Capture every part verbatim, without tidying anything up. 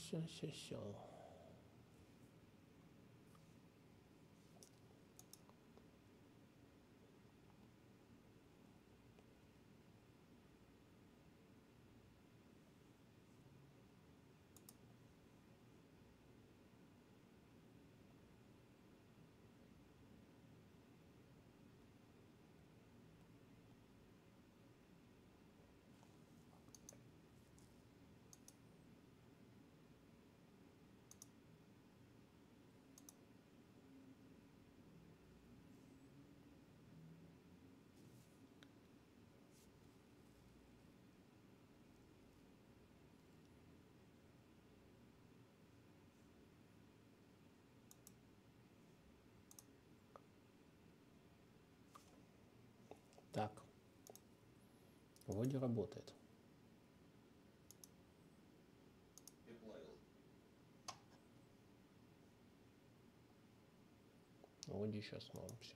все, все, все. Так, вроде работает. Вроде сейчас норм все.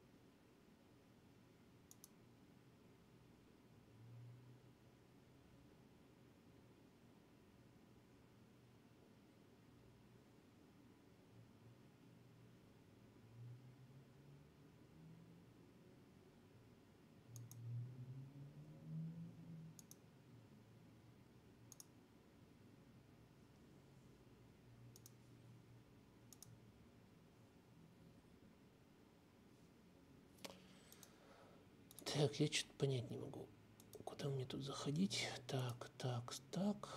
Так, я что-то понять не могу, куда мне тут заходить. Так, так, так.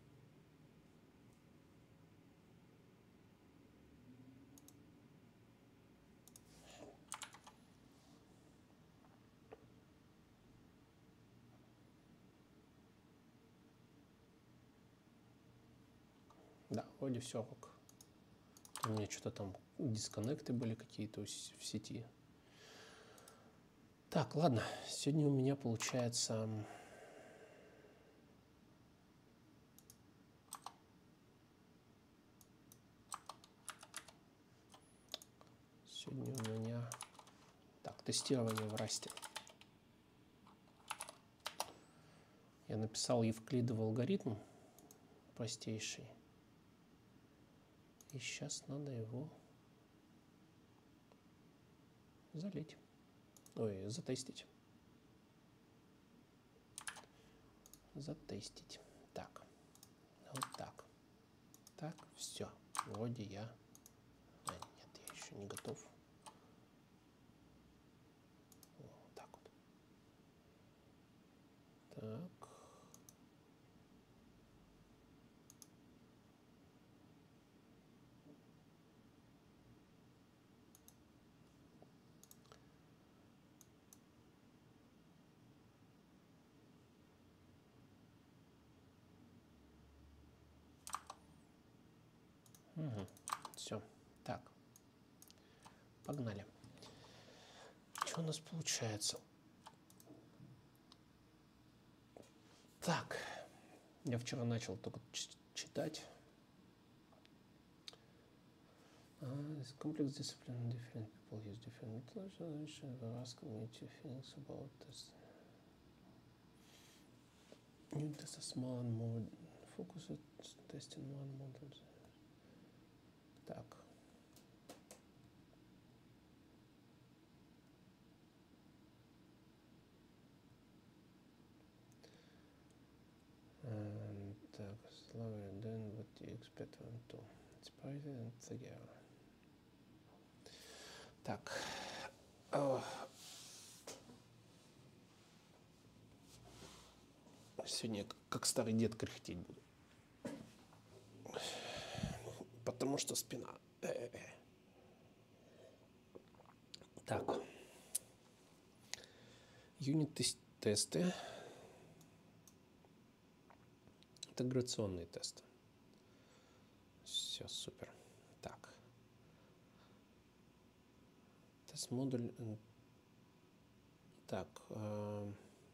Да, вроде все ок. У меня что-то там дисконнекты были какие-то в сети. Так, ладно. Сегодня у меня получается... Сегодня у меня... Так, тестирование в расте. Я написал евклидов алгоритм простейший. И сейчас надо его залить. Ой, затестить. Затестить. Так. Вот так. Так, все. Вроде я... А, нет, я еще не готов. Вот так вот. Так. Угу. Все. Так. Погнали. Что у нас получается? Так. Я вчера начал только читать. Uh, it's complex discipline. Different people use different methodologies. Ask community feelings about this. New test a small and more focused testing one model. Так. And, так, slower than what you expect them to. It's private and together. Так. О. Сегодня как старый дед кряхтеть буду. Потому что спина. Э-э-э. Так. Юнит-тесты. Интеграционные тесты. Все, супер. Так. Тест-модуль. Так. Э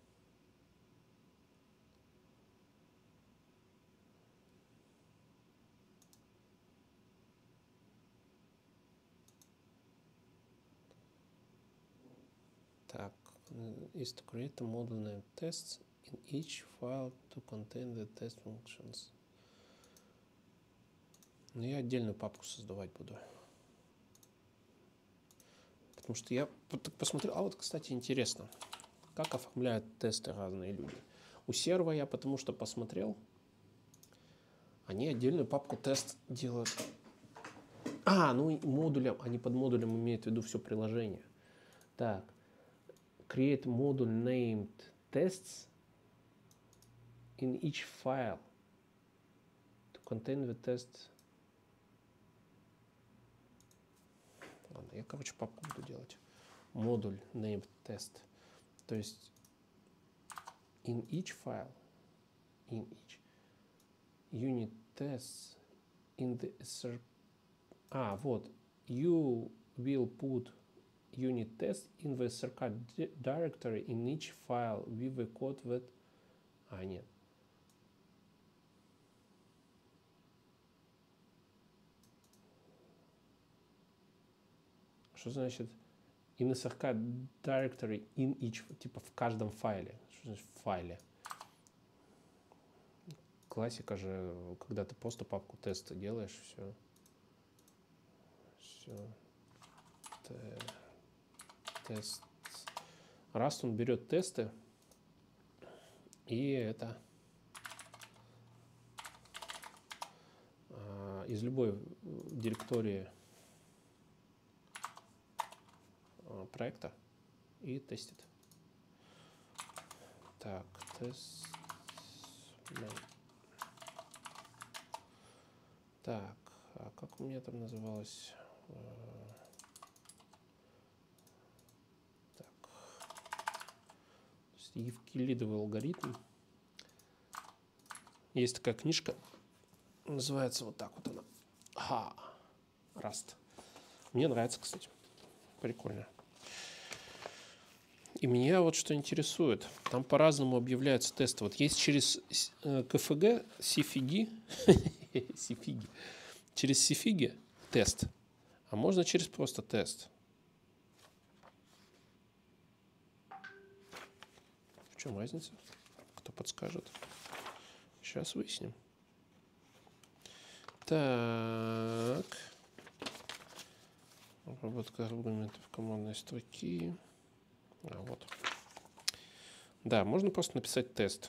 Так, is to create a model named tests in each file to contain the test functions. Но я отдельную папку создавать буду. Потому что я посмотрел, а вот, кстати, интересно, как оформляют тесты разные люди. У серва я потому что посмотрел, они отдельную папку тест делают. А, ну модулем, они под модулем имеют в виду все приложение. Так, create module named tests in each file to contain the test. Ладно, я, короче, папку буду делать. Модуль named test. То есть in each file, in each unit tests in the а, вот, you will put unit test in the circuit directory in each file with the code that... А, нет. Что значит in the circuit directory in each, типа в каждом файле? Что значит в файле? Классика же, когда ты просто папку теста делаешь, все. Все. Тест. Раз он берет тесты, и это а, из любой директории а, проекта и тестит. Так, тест. Так, а как у меня там называлось? Так. Евклидовый алгоритм. Есть такая книжка, называется вот так вот она. Ага, Rust. Мне нравится, кстати. Прикольно. И меня вот что интересует. Там по-разному объявляются тесты. Вот есть через КФГ, сифиги, сифиги, через сифиги тест, а можно через просто тест. В чем разница? Кто подскажет? Сейчас выясним. Так. Обработка аргументов командной строки. А, вот. Да, можно просто написать тест.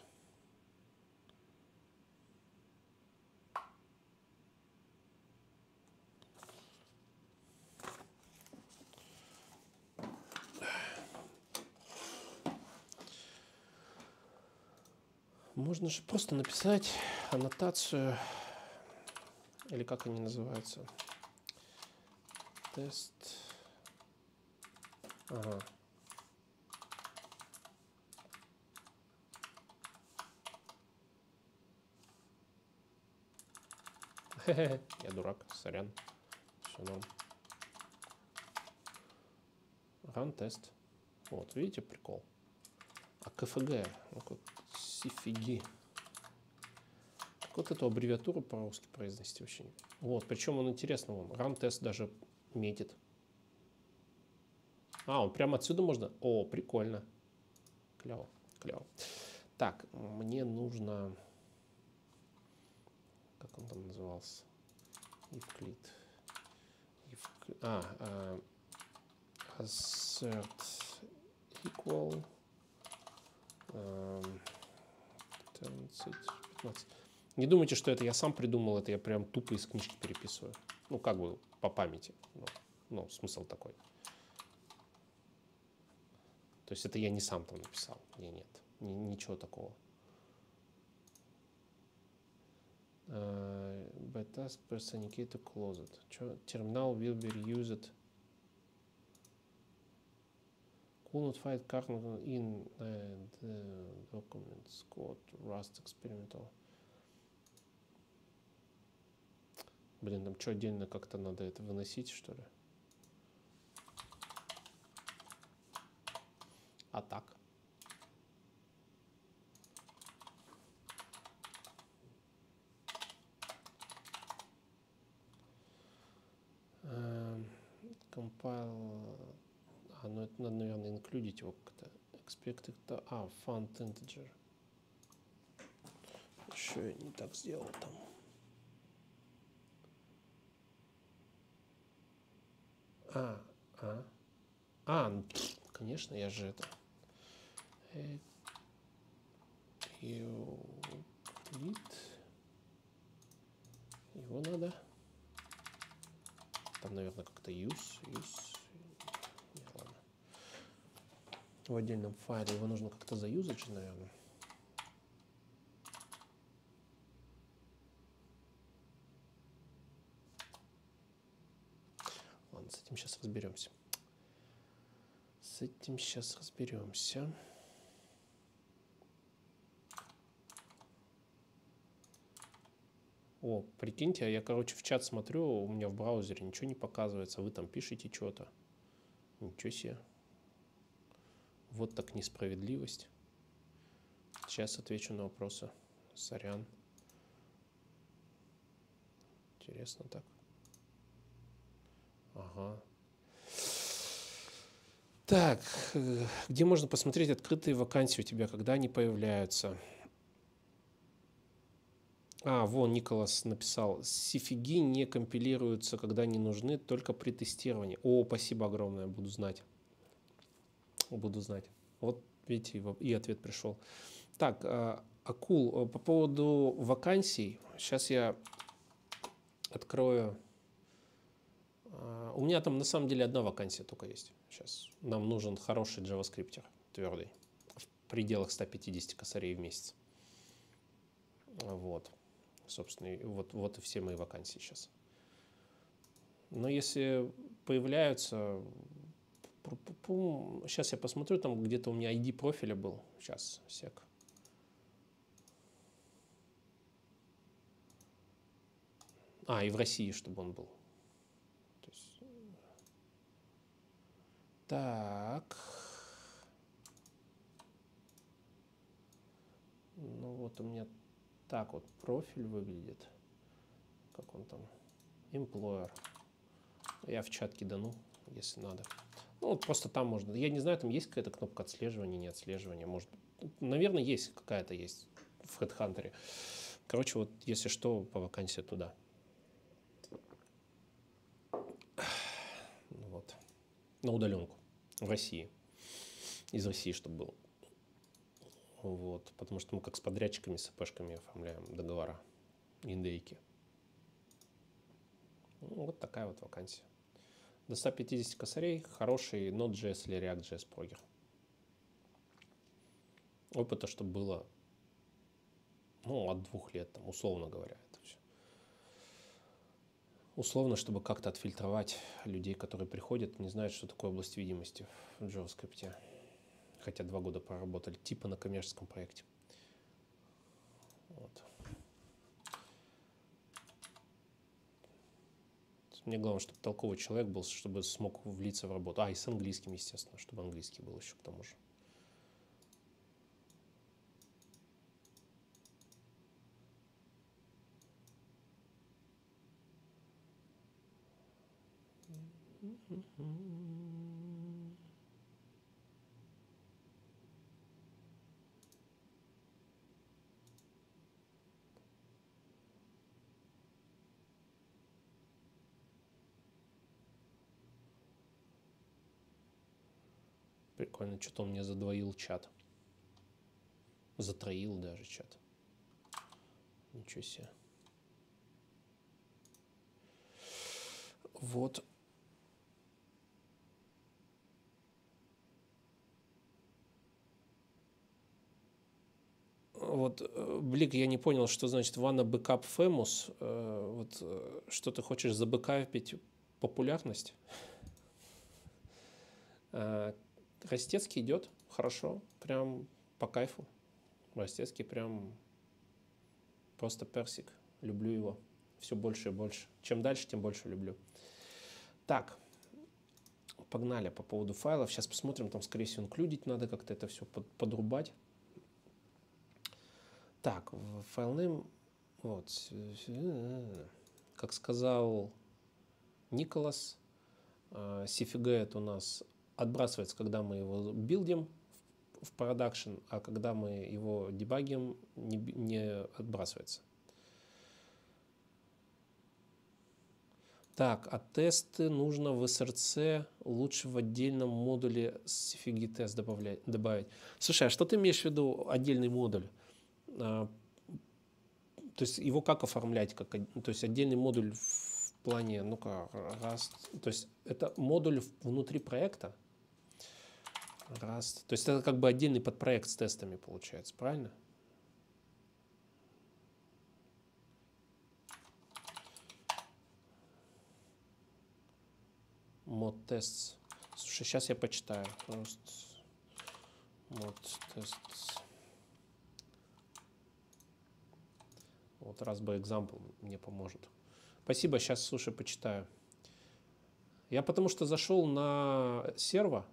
Можно же просто написать аннотацию, или как они называются, тест. Ага. Хе-хе, я дурак, сорян. Все норм. Run тест. Вот, видите, прикол. А КФГ, ну как сифиги. Как вот эту аббревиатуру по-русски произнести вообще. Вот, причем он интересно, он run тест даже метит. А, он прямо отсюда можно? О, прикольно. Клево, клево. Так, мне нужно... Как он там назывался? Евклид. Евклид. А, а, assert equal. тринадцать, пятнадцать. Не думайте, что это я сам придумал, это я прям тупо из книжки переписываю. Ну, как бы по памяти. Ну, ну смысл такой. То есть это я не сам там написал. Не, нет, ничего такого. Uh, by task personicator closed. Terminal will be reused. Could not find kernel in uh, the documents code Rust experimental. Блин, там что, отдельно как-то надо это выносить, что ли? А так? Compile. А, ну это надо, наверное, инклюдить его как-то. Expected. А, font integer. Еще я не так сделал там. конечно, я же это... Euclid. Его надо... Там, наверное, как-то use, use. Не, ладно. В отдельном файле его нужно как-то заюзать же, наверное. Ладно, с этим сейчас разберемся. С этим сейчас разберемся. О, прикиньте, я, короче, в чат смотрю, у меня в браузере ничего не показывается, вы там пишете что-то. Ничего себе. Вот так несправедливость. Сейчас отвечу на вопросы. Сорян. Интересно так. Ага. Так, где можно посмотреть открытые вакансии у тебя, когда они появляются? А, вон Николас написал, сифиги не компилируются, когда не нужны, только при тестировании. О, спасибо огромное, буду знать. Буду знать. Вот, видите, и ответ пришел. Так, Акул, по поводу вакансий, сейчас я открою. У меня там на самом деле одна вакансия только есть. Сейчас нам нужен хороший JavaScript, твердый, в пределах ста пятидесяти косарей в месяц. Вот. Собственно, вот, вот и все мои вакансии сейчас. Но если появляются... Сейчас я посмотрю, там где-то у меня ай ди профиля был. Сейчас, сек. А, и в России, чтобы он был. То есть... Так. Ну вот у меня так вот профиль выглядит. Как он там? Employer. Я в чат кидану, если надо. Ну, вот просто там можно. Я не знаю, там есть какая-то кнопка отслеживания, не отслеживания. Может, наверное, есть какая-то есть в HeadHunter. Короче, вот если что, по вакансии туда. Вот. На удаленку. В России. Из России, чтобы было. Вот. Потому что мы как с подрядчиками, с АПшками оформляем договора. Индейки. Ну, вот такая вот вакансия. До ста пятидесяти косарей, хороший Node.js или React.js прогер. Опыта, чтобы было, ну, от двух лет, там, условно говоря, это все. Условно, чтобы как-то отфильтровать людей, которые приходят, не знают, что такое область видимости в JavaScript. Хотя два года проработали, типа на коммерческом проекте. Вот. Мне главное, чтобы толковый человек был, чтобы смог влиться в работу. А, и с английским, естественно, чтобы английский был еще к тому же. Прикольно, что-то он мне задвоил чат. Затроил даже чат. Ничего себе. Вот. Вот, Блик, я не понял, что значит wanna backup famous. Вот, что ты хочешь забэкапить популярность? Растецкий идет хорошо, прям по кайфу. Растецкий прям просто персик. Люблю его все больше и больше. Чем дальше, тем больше люблю. Так, погнали по поводу файлов. Сейчас посмотрим, там, скорее всего, инклюдить надо как-то это все под, подрубать. Так, файлнейм, вот, как сказал Николас, сифигэт у нас отбрасывается, когда мы его билдим в продакшн, а когда мы его дебагим, не, не отбрасывается. Так, а тесты нужно в эс эр си лучше в отдельном модуле с си эф джи тест добавлять, добавить. Слушай, а что ты имеешь в виду отдельный модуль? А, то есть его как оформлять? Как, то есть отдельный модуль в плане, ну-ка, Rust. То есть это модуль внутри проекта? Rust. То есть это как бы отдельный подпроект с тестами получается, правильно? Мод тест. Слушай, сейчас я почитаю. Мод тест. Вот раз бы example мне поможет. Спасибо, сейчас, слушай, почитаю. Я потому что зашел на серво.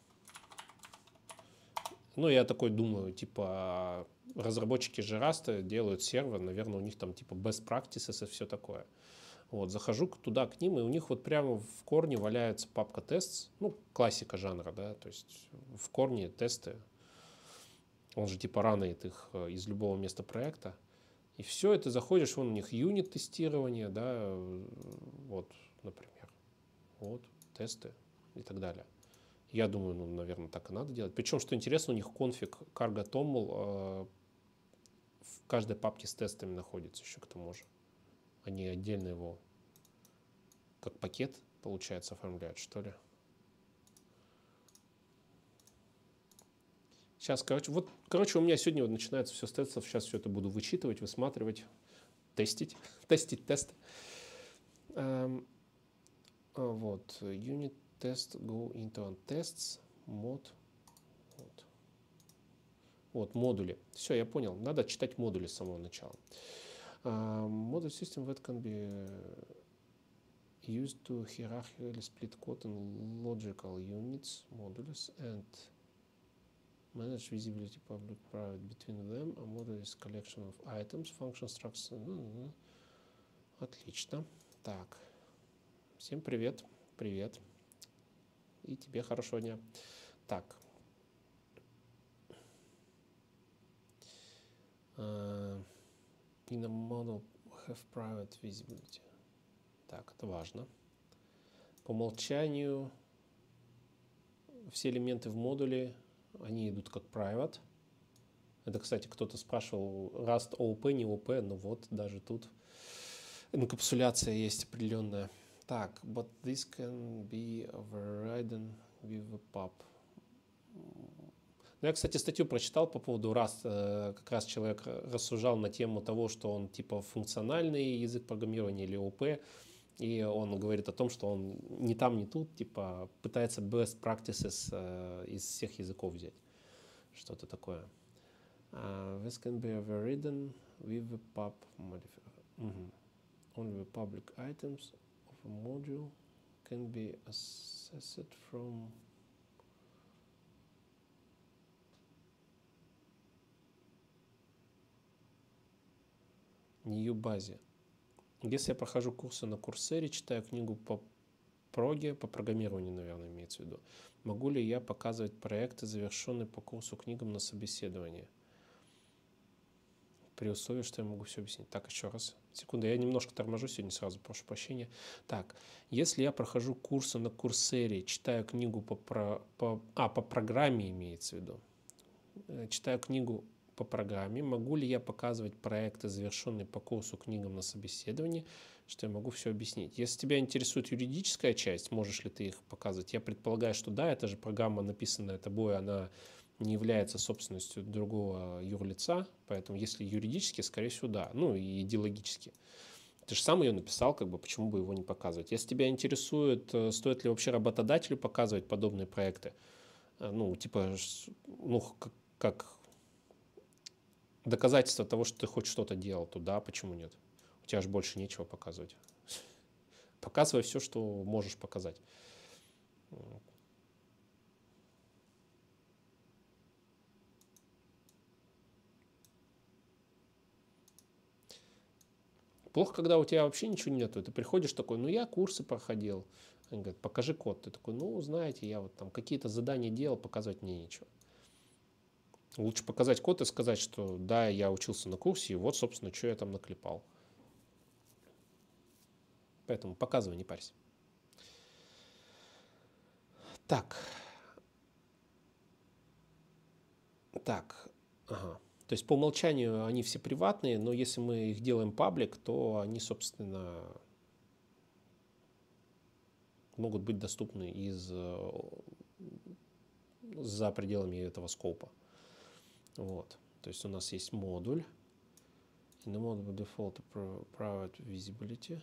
Ну, я такой думаю, типа, разработчики же Rust делают сервер, наверное, у них там типа best practices и все такое. Вот, захожу туда к ним, и у них вот прямо в корне валяется папка tests, ну, классика жанра, да, то есть в корне тесты, он же типа ранает их из любого места проекта, и все, и ты заходишь, вон у них юнит тестирование, да, вот, например, вот, тесты и так далее. Я думаю, ну, наверное, так и надо делать. Причем, что интересно, у них конфиг cargo toml э, в каждой папке с тестами находится еще к тому же. Они отдельно его как пакет, получается, оформляют, что ли. Сейчас, короче, вот, короче, у меня сегодня вот начинается все с тестов. Сейчас все это буду вычитывать, высматривать, тестить, тестить тесты. Эм, вот, unit test go into tests, mod. Вот. Вот, модули. Все, я понял. Надо читать модули с самого начала. Model system that can be used to hierarchically split code in logical units, modules, and manage visibility public private between them. A module is collection of items, function structure. Отлично. Так. Всем привет. Привет. И тебе хорошего дня. Так. Uh, in a model have private visibility. Так, это важно. По умолчанию все элементы в модуле, они идут как private. Это, кстати, кто-то спрашивал, Rust о о пи, не о о пи, но вот даже тут инкапсуляция есть определенная. Так, but this can be overridden with a pub. Ну, я, кстати, статью прочитал по поводу Rust. Как раз человек рассуждал на тему того, что он типа функциональный язык программирования или о о пи. И он говорит о том, что он ни там, ни тут, типа, пытается best practices э, из всех языков взять. Что-то такое. Uh, this can be overridden with the pub modifier. Mm-hmm. Only the public items of a module can be accessed from new базе. Если я прохожу курсы на Курсере, читаю книгу по проге, по программированию, наверное, имеется в виду, могу ли я показывать проекты, завершенные по курсу книгам на собеседовании? При условии, что я могу все объяснить. Так, еще раз. Секунду, я немножко торможу сегодня, сразу прошу прощения. Так, если я прохожу курсы на Курсере, читаю книгу по, про, по, а, по программе имеется в виду, читаю книгу по программе, могу ли я показывать проекты, завершенные по курсу книгам на собеседовании, что я могу все объяснить. Если тебя интересует юридическая часть, можешь ли ты их показывать? Я предполагаю, что да, это же программа, написанная тобой, она не является собственностью другого юрлица, поэтому если юридически, скорее всего, да, ну и идеологически. Ты же сам ее написал, как бы, почему бы его не показывать? Если тебя интересует, стоит ли вообще работодателю показывать подобные проекты, ну, типа, ну, как, как доказательство того, что ты хоть что-то делал, то да, почему нет? У тебя же больше нечего показывать. Показывай все, что можешь показать. Плохо, когда у тебя вообще ничего нету. Ты приходишь такой, ну я курсы проходил. Они говорят, покажи код. Ты такой, ну знаете, я вот там какие-то задания делал, показывать мне нечего. Лучше показать код и сказать, что да, я учился на курсе, и вот, собственно, что я там наклепал. Поэтому показывай, не парься. Так. Так. Ага. То есть по умолчанию они все приватные, но если мы их делаем паблик, то они, собственно, могут быть доступны из, за пределами этого скопа. Вот. То есть у нас есть модуль. In the module default private visibility.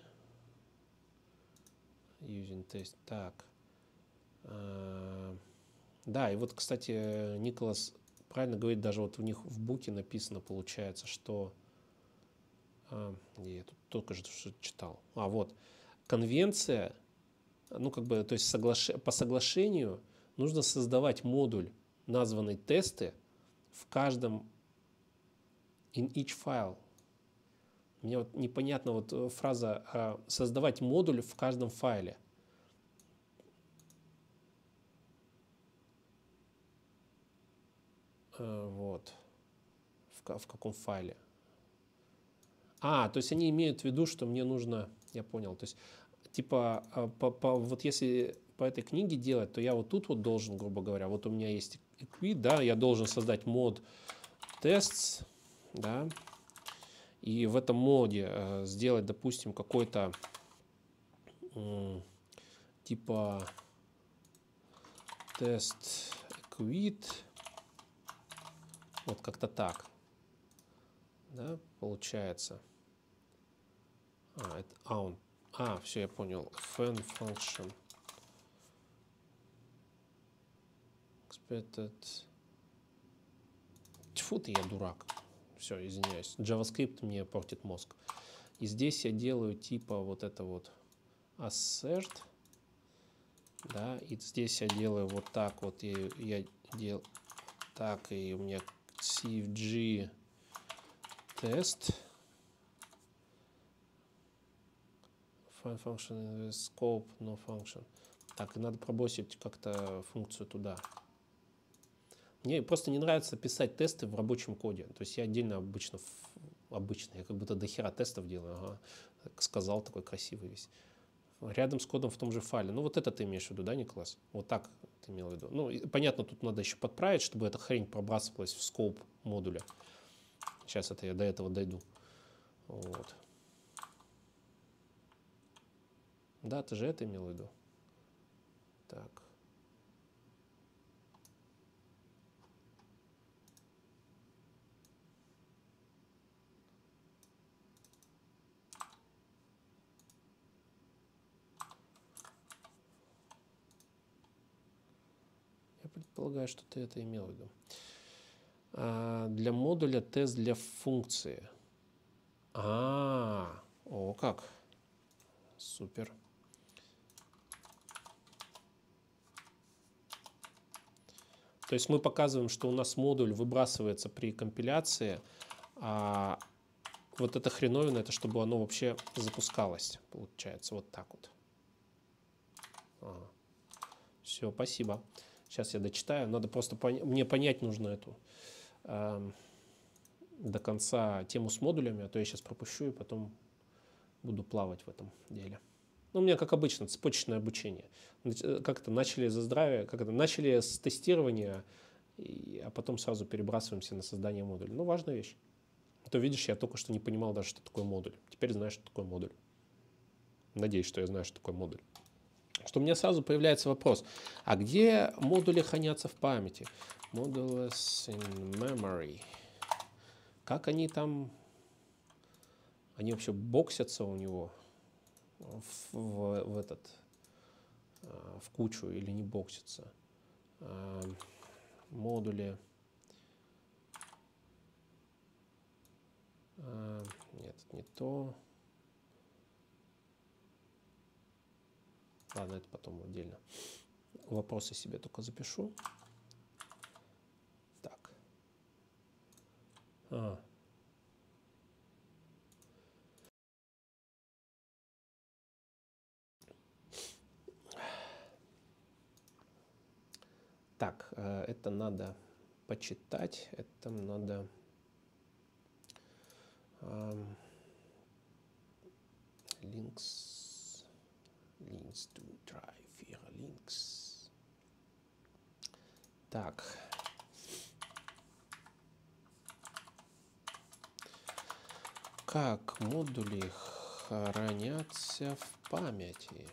Using test. Так. А, да, и вот, кстати, Николас правильно говорит, даже вот у них в буке написано, получается, что... А, я тут только что читал. А, вот. Конвенция, ну, как бы, то есть соглаш... по соглашению нужно создавать модуль, названный тесты, в каждом in each file. Мне вот непонятна вот фраза а, создавать модуль в каждом файле. А, вот. В, в каком файле? А, то есть они имеют в виду, что мне нужно, я понял, то есть типа по, по, вот если по этой книге делать, то я вот тут вот должен, грубо говоря, вот у меня есть equi, да, я должен создать мод tests, да, и в этом моде э, сделать, допустим, какой-то э, типа тест equid, вот как-то так, да, получается. А, это, а, он, а, все, я понял. Fan function. Expected. Тьфу ты, я дурак. Все, извиняюсь. JavaScript мне портит мозг. И здесь я делаю типа вот это вот assert. Да, и здесь я делаю вот так вот. Я, я делаю так, и у меня cfg тест. Find function in the scope, no function. Так, и надо пробросить как-то функцию туда. Мне просто не нравится писать тесты в рабочем коде. То есть я отдельно обычно, обычно я как будто до хера тестов делаю. Ага, сказал, такой красивый весь. Рядом с кодом в том же файле. Ну вот это ты имеешь в виду, да, Николас? Вот так ты имел в виду. Ну, понятно, тут надо еще подправить, чтобы эта хрень пробрасывалась в скоп модуля. Сейчас это я до этого дойду. Вот. Да, ты же это имел в виду. Так. Я предполагаю, что ты это имел в виду. А, для модуля тест для функции. А, о как. Супер. То есть мы показываем, что у нас модуль выбрасывается при компиляции, а вот эта хреновина, это чтобы оно вообще запускалось, получается, вот так вот. Ага. Все, спасибо. Сейчас я дочитаю. Надо просто пон... мне понять нужно эту э, до конца тему с модулями, а то я сейчас пропущу и потом буду плавать в этом деле. Ну, у меня, как обычно, цепочечное обучение. Как-то начали за здравие, как это, начали с тестирования, и, а потом сразу перебрасываемся на создание модуля. Ну, важная вещь. А то, видишь, я только что не понимал даже, что такое модуль. Теперь знаю, что такое модуль. Надеюсь, что я знаю, что такое модуль. Что у меня сразу появляется вопрос, а где модули хранятся в памяти? Modules in memory. Как они там, они вообще боксятся у него в, в, в этот, в кучу или не боксятся? Модули. Нет, не то. Ладно, это потом отдельно. Вопросы себе только запишу. Так. А. Так, это надо почитать, это надо links. eins, zwei, drei, vier links. Так. Как модули хранятся в памяти?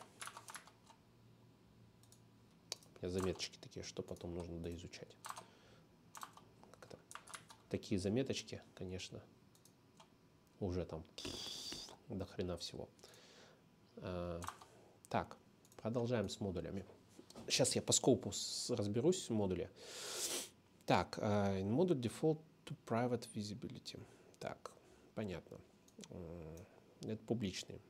У меня заметочки такие, что потом нужно доизучать. Как-то. Такие заметочки, конечно, уже там до хрена всего. А, так, продолжаем с модулями. Сейчас я по скопу разберусь с модуля. Так, uh, модуль default to private visibility. Так, понятно. Uh, это публичный.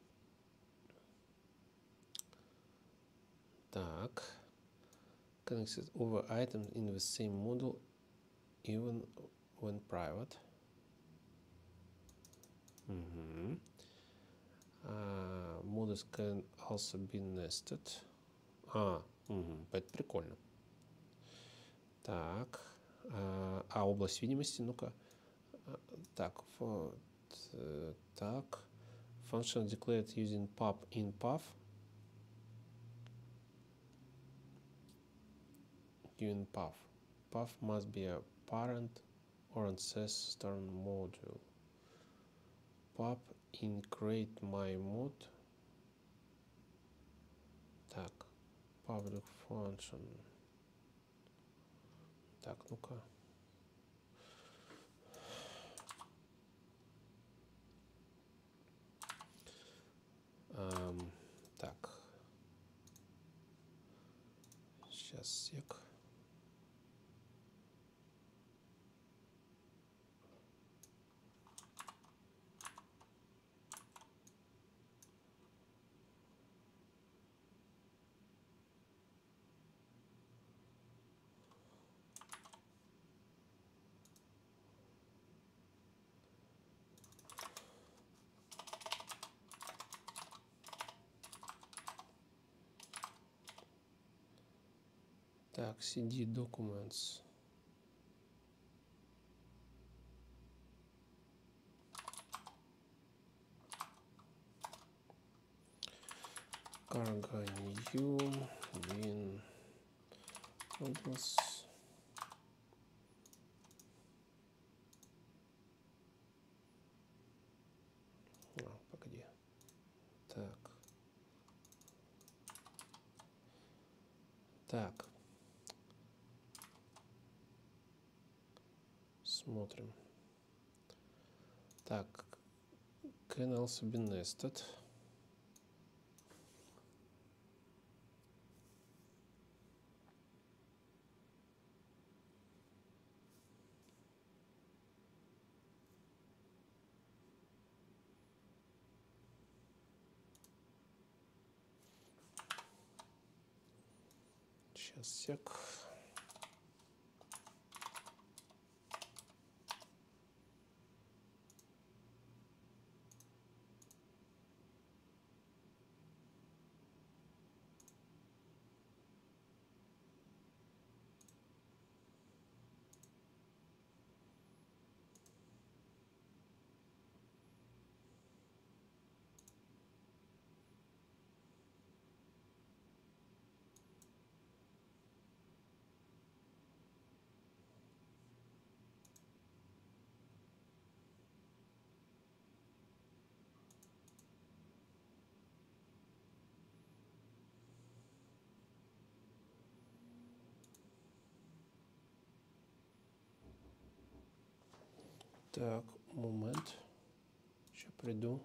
Так. Connected over items in the same module even when private. Mm-hmm. Uh, modules can also be nested. А, угу, это прикольно. Так. А, а область видимости, ну-ка. Так, вот, так. Function declared using pub in path. Given path. Path must be a parent or ancestor module. Pub in create my mod. Так. Public function. Так, ну-ка. Um, так. Сейчас, сек. Так, cd documents. Cargo new win область. А, погоди. Так. Так. Смотрим. Так. Can also be nested. Сейчас, сек. Так, момент. Сейчас приду.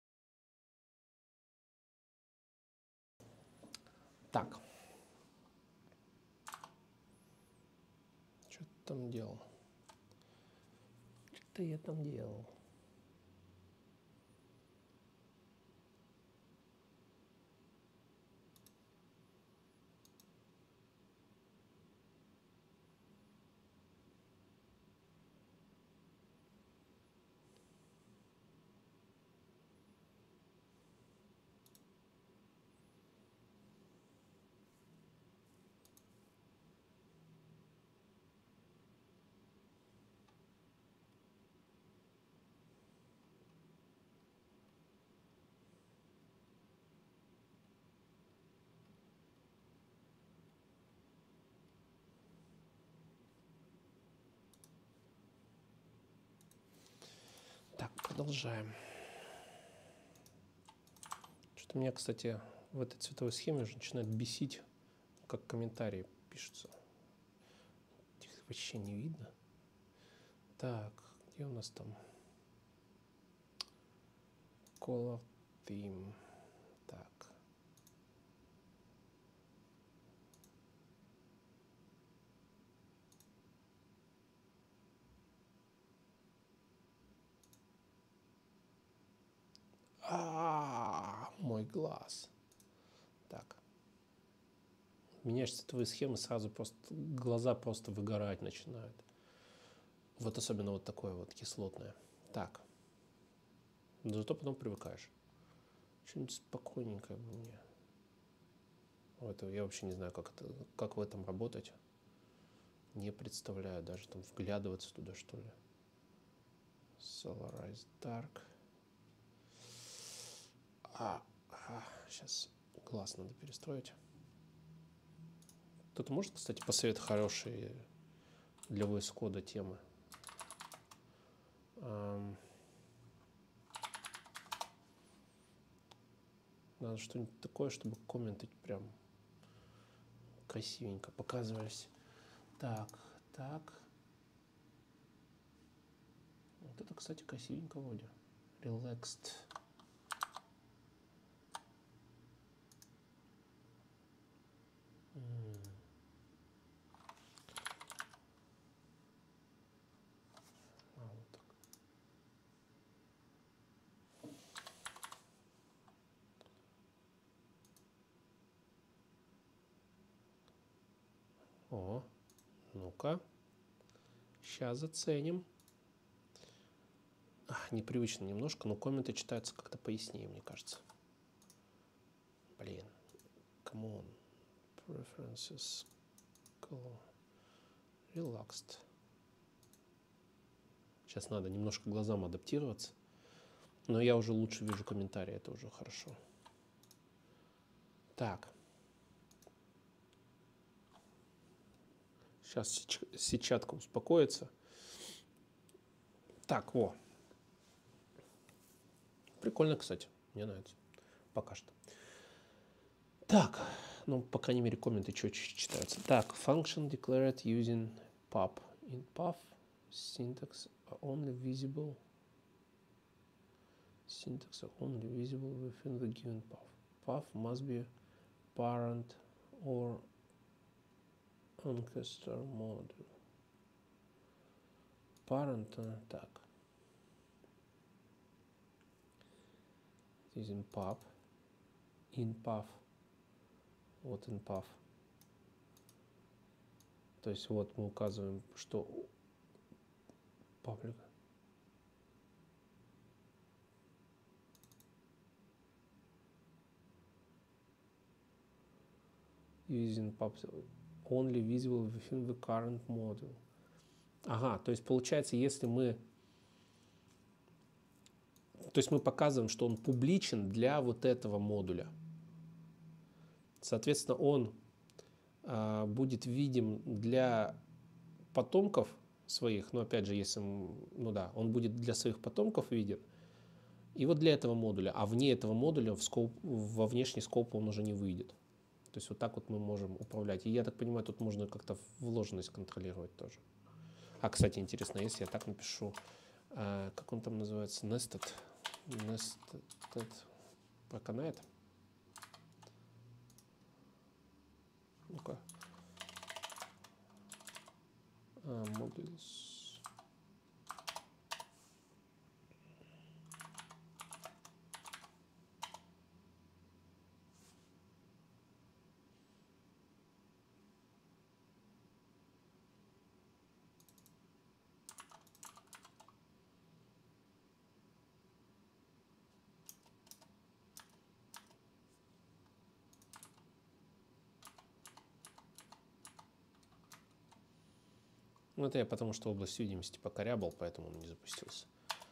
Так. там делал? Что я там делал? Так, продолжаем. Что-то меня, кстати, в этой цветовой схеме уже начинает бесить, как комментарии пишутся. Их вообще не видно. Так, где у нас там? Color theme. Так. А, мой глаз. Так. Меняешь цветовые схемы, сразу просто глаза просто выгорать начинают. Вот особенно вот такое вот кислотное. Так. Но зато потом привыкаешь. Что-нибудь спокойненькое мне. Это я вообще не знаю, как это, как в этом работать. Не представляю, даже там вглядываться туда, что ли. Solarize Dark. А, а, сейчас глаз надо перестроить. Кто-то может, кстати, посоветовать хорошие для ви эс Code темы? Эм, надо что-нибудь такое, чтобы комменты прям красивенько показывались. Так, так. Вот это, кстати, красивенько вроде. Relaxed. М. А, вот так. О, ну-ка. Сейчас заценим. А, непривычно немножко, но комменты читаются как-то пояснее, мне кажется. Блин. Come on. Preferences. Color. Relaxed. Сейчас надо немножко глазам адаптироваться. Но я уже лучше вижу комментарии, это уже хорошо. Так. Сейчас сетчатка успокоится. Так, во. Прикольно, кстати. Мне нравится. Пока что. Так. Ну, по крайней мере, комменты четче читаются. Так. Function declared using pub. In pub, syntax only visible. Syntax only visible within the given pub. Pub must be parent or ancestor module. Parent, так. Здесь in pub. In pub. Вот in pub. То есть вот мы указываем, что public. Using pub only visible within the current module. Ага, то есть получается, если мы... То есть мы показываем, что он публичен для вот этого модуля. Соответственно, он а, будет видим для потомков своих, но опять же, если, ну да, он будет для своих потомков виден, и вот для этого модуля, а вне этого модуля в скоп, во внешний скоп он уже не выйдет. То есть вот так вот мы можем управлять. И я так понимаю, тут можно как-то вложенность контролировать тоже. А, кстати, интересно, если я так напишу, а, как он там называется, nested, nested, проканает. Ну-ка. А, modules. Ну, это я потому, что область видимости покорябал, поэтому он не запустился.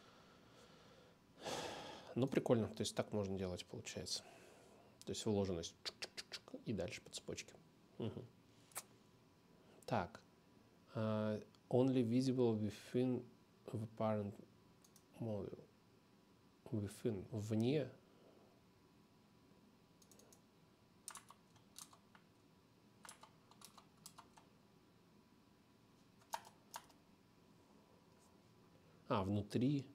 Ну, прикольно. То есть так можно делать, получается. То есть вложенность и дальше по цепочке. Угу. Так. Uh, only visible within the parent module. Within. Вне. А, внутри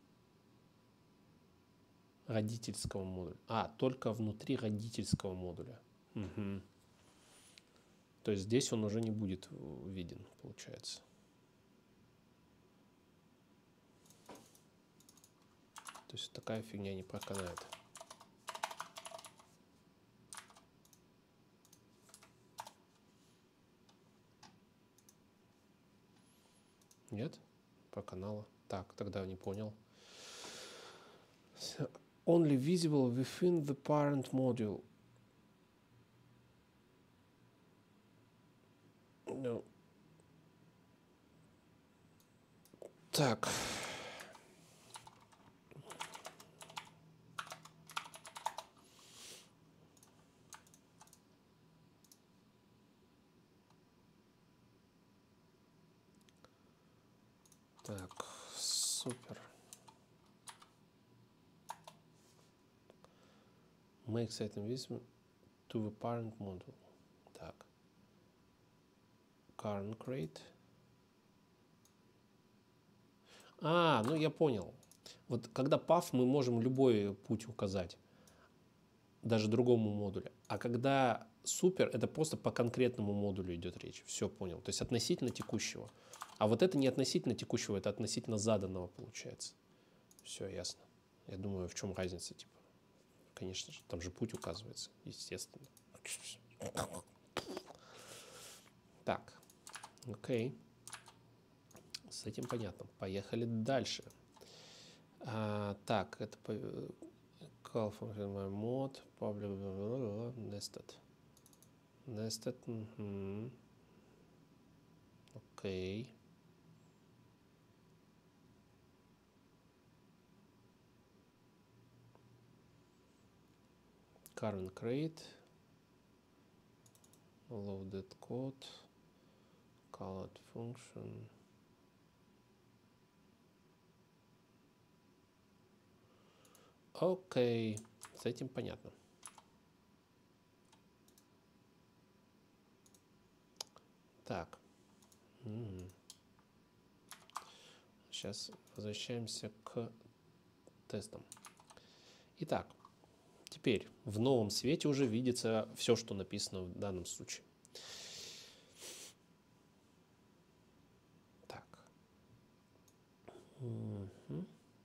родительского модуля. А, только внутри родительского модуля. Угу. То есть здесь он уже не будет виден, получается. То есть такая фигня не проканает. Нет? Проканала. Так, тогда не понял. Only visible within the parent module. No. Так. Так, супер. Makes item visible to the parent module. Так. Current crate. А, ну я понял. Вот когда паф, мы можем любой путь указать, даже другому модулю. А когда супер, это просто по конкретному модулю идет речь. Все понял. То есть относительно текущего. А вот это не относительно текущего, это относительно заданного получается. Все ясно. Я думаю, в чем разница, типа. Конечно же, там же путь указывается, естественно. Так, окей. С этим понятно. Поехали дальше. А, так, это call function mode, public, nested. Nested, угу. Окей. Current crate, loaded code, called function. Окей, с этим понятно. Так. Угу. Сейчас возвращаемся к тестам. Итак, теперь в новом свете уже видится все, что написано в данном случае. Так. Угу.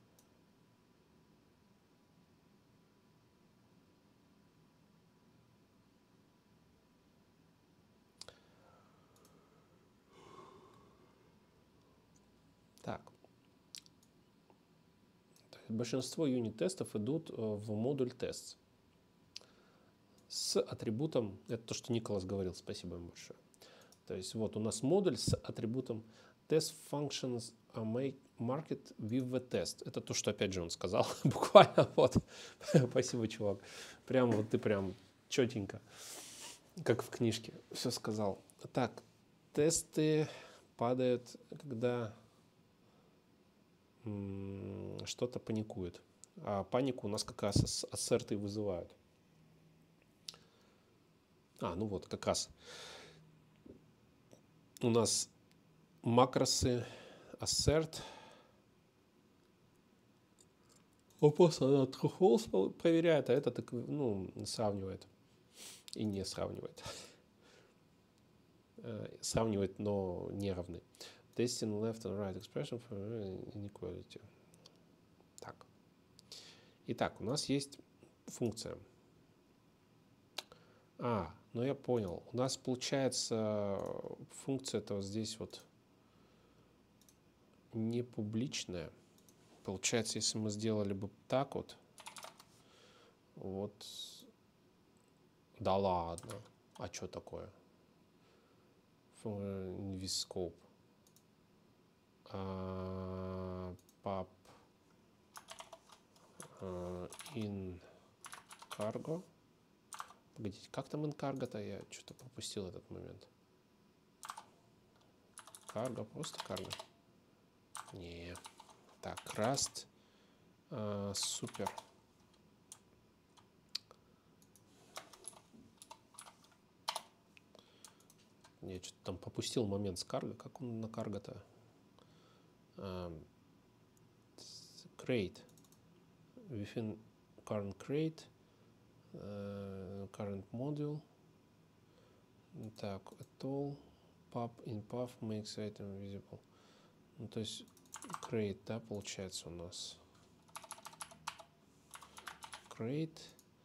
Так. Большинство юнит-тестов идут в модуль тест с атрибутом, это то, что Николас говорил, спасибо ему большое. То есть вот у нас модуль с атрибутом test functions make market with the test. Это то, что опять же он сказал, буквально вот. Спасибо, чувак. Прям вот ты прям четенько, как в книжке, все сказал. Так, тесты падают, когда что-то паникует. А панику у нас как раз ассерты вызывают. А, ну вот, как раз у нас макросы assert. Он просто на true false проверяет, а это так, ну, сравнивает и не сравнивает. Сравнивает, но не равны. Testing left and right expression for inequality. Так. Итак, у нас есть функция. А, ну я понял. У нас получается функция это вот здесь вот не публичная. Получается, если мы сделали бы так вот, вот, да ладно, а что такое? InvScope. Uh, pub uh, in cargo. Погодите, как там in cargo-то? Я что-то пропустил этот момент. Cargo, просто cargo? Не. Так, Rust. Uh, супер. Я что-то там пропустил момент с карго. Как он на карго-то? Um, create. Within current create. Uh, current module. Так, at all. Pub in path makes item visible. Ну, то есть create, да, получается у нас. Create.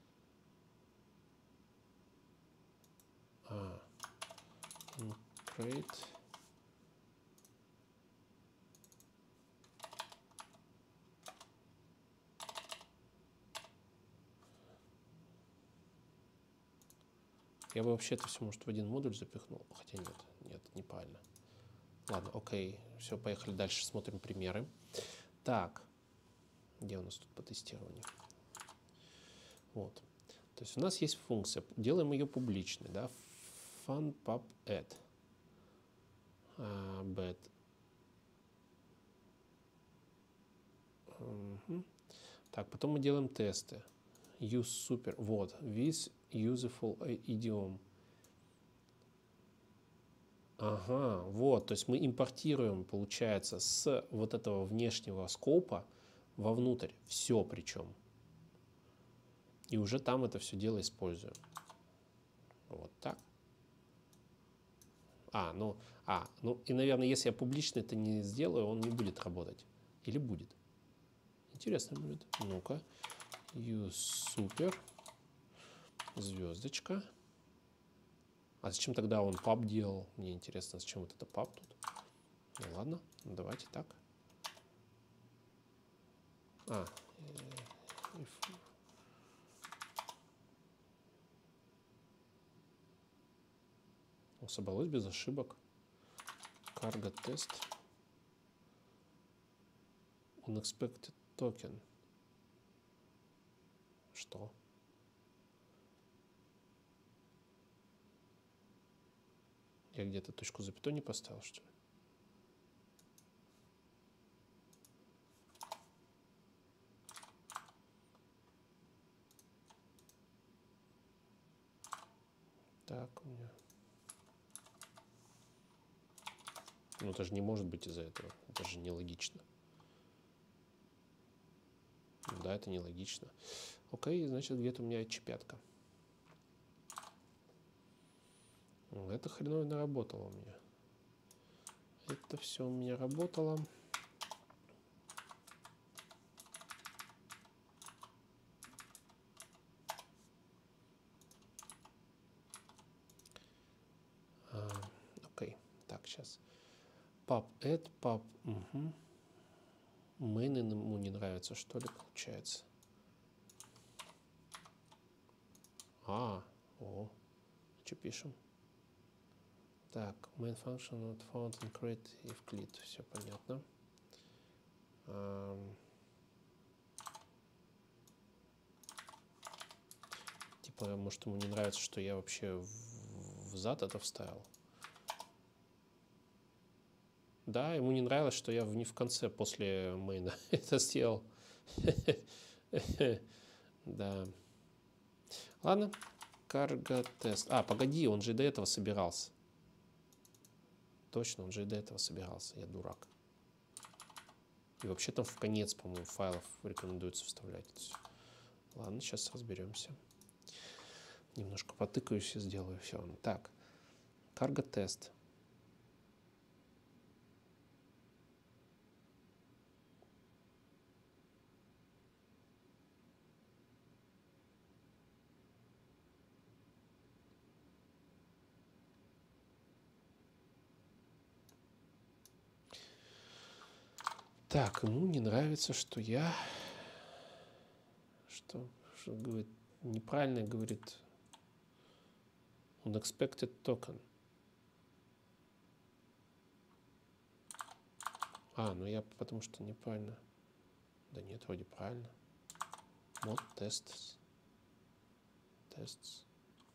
А. Create. Я бы вообще это все, может, в один модуль запихнул. Хотя нет, нет, неправильно. Ладно, окей. Все, поехали дальше, смотрим примеры. Так. Где у нас тут по тестированию? Вот. То есть у нас есть функция. Делаем ее публичной, да. Fun pub add. Uh, bed. Uh-huh. Так, потом мы делаем тесты. Use super. Вот. With useful idiom. Ага, вот. То есть мы импортируем, получается, с вот этого внешнего скопа вовнутрь. Все причем. И уже там это все дело используем. Вот так. А, ну, а, ну и, наверное, если я публично это не сделаю, он не будет работать. Или будет? Интересный момент. Ну-ка. Use super. Звездочка. А зачем тогда он pub делал? Мне интересно, зачем вот это pub тут? Ну ладно, ну, давайте так. А. If... Собралось без ошибок. Cargo тест. Unexpected token. Что? Я где-то точку запятой не поставил, что ли? Так, у меня... Ну, это же не может быть из-за этого. Это же нелогично. Да, это нелогично. Окей, значит, где-то у меня чипятка. Это хреново наработало у меня. Это все у меня работало. А, окей, так, сейчас. Pub add, pub. Угу. Main ему не нравится, что ли, получается? А, о, что пишем? Так, main function not found in create if clit. Все понятно. Um, типа, может, ему не нравится, что я вообще в, в зад это вставил. Да, ему не нравилось, что я в, не в конце после мейна это сделал. Да. Ладно. Cargo тест. А, погоди, он же до этого собирался. Точно, он же и до этого собирался. Я дурак. И вообще там в конец, по-моему, файлов рекомендуется вставлять. Ладно, сейчас разберемся. Немножко потыкаюсь и сделаю все. Так. Cargo тест. Так, ему не нравится, что я... Что, что говорит? Неправильно говорит. Unexpected token. А, ну я потому что неправильно. Да нет, вроде правильно. Mod tests. Tests.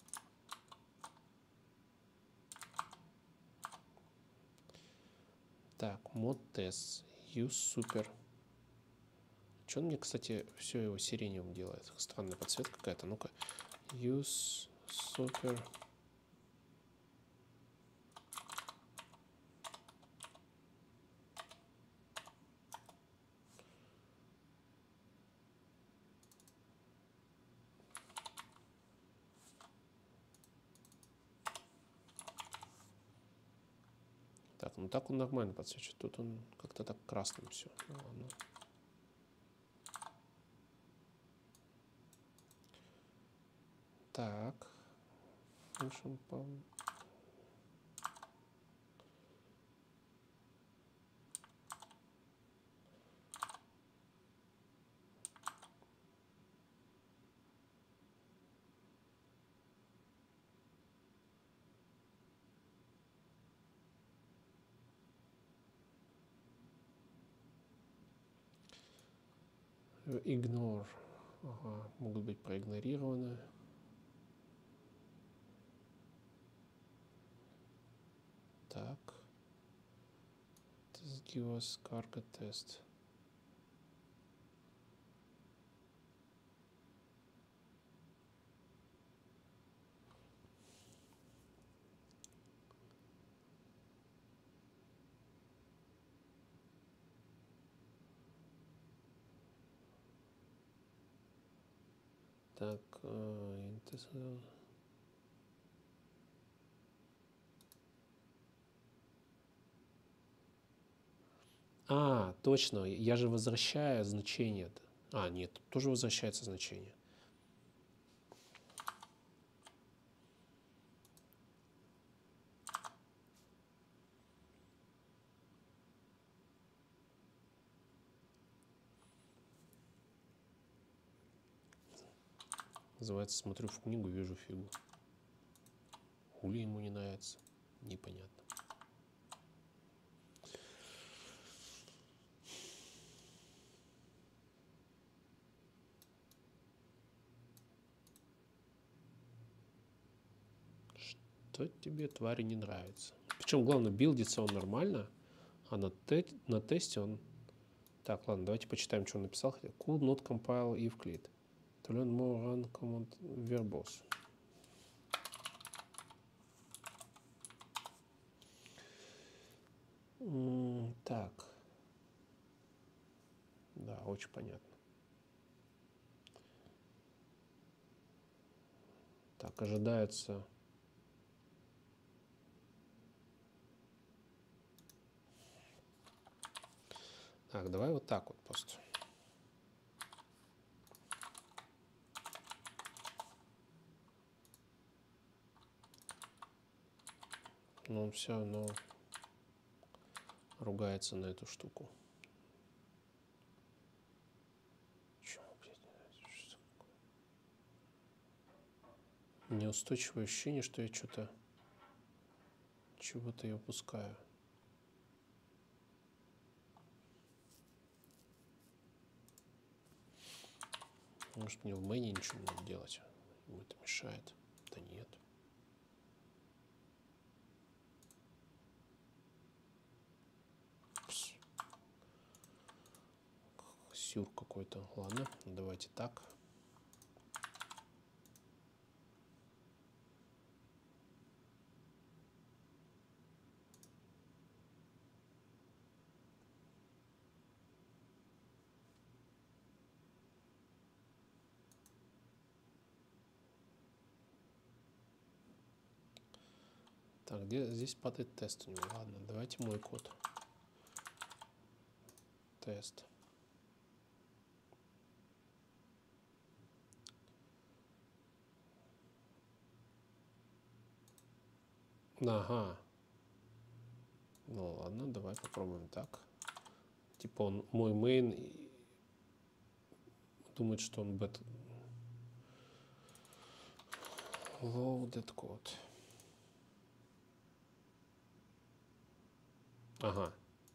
Так, mod tests. Use super. Че он мне, кстати, все его сиреневым делает? Странная подсветка какая-то. Ну-ка. Use super. Так, ну так он нормально подсвечивает. Тут он как-то так красным все. Ну, ладно. Так. Function pump. Ignore. Ага, могут быть проигнорированы. Так. Give us cargo test. Так, э, а, точно, я же возвращаю значение. А, нет, тоже возвращается значение. Называется, смотрю в книгу, вижу фигу. Хули ему не нравится, непонятно. Что тебе, твари, не нравится? Причем, главное, билдится он нормально, а на, те на тесте он... Так, ладно, давайте почитаем, что он написал. Could not compile if cleat. To learn more, run command verbose. Так. Да, очень понятно. Так, ожидается... Так, давай вот так вот просто. Но он все равно ругается на эту штуку. Чего, блядь? Неустойчивое ощущение, что я что-то чего-то я упускаю. Может, мне в мэне ничего не надо делать? Ему это мешает? Да нет. Пс. Сюр какой-то. Ладно, давайте так. Так, где здесь падает тест у него? Ладно, давайте мой код. Тест. Ага. Ну ладно, давай попробуем так. Типа он мой мейн и думает, что он бета. Loaded code. Ага.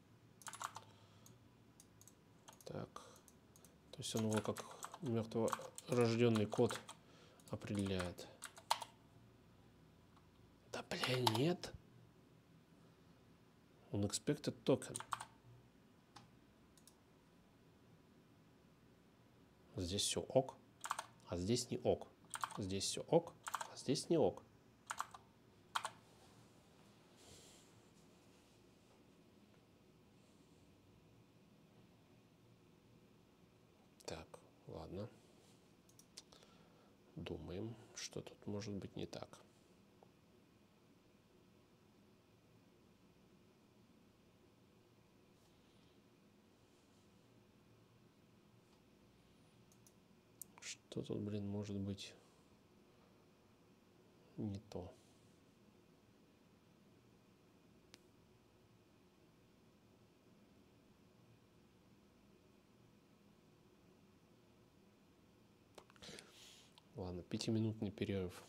Так. То есть он его как мертворожденный код определяет. Да бля, нет. Он expected token. Здесь все ок, а здесь не ок. Здесь все ок, а здесь не ок. Так, ладно. Думаем, что тут может быть не так. Что тут, блин, может быть не то? Ладно, пятиминутный перерыв.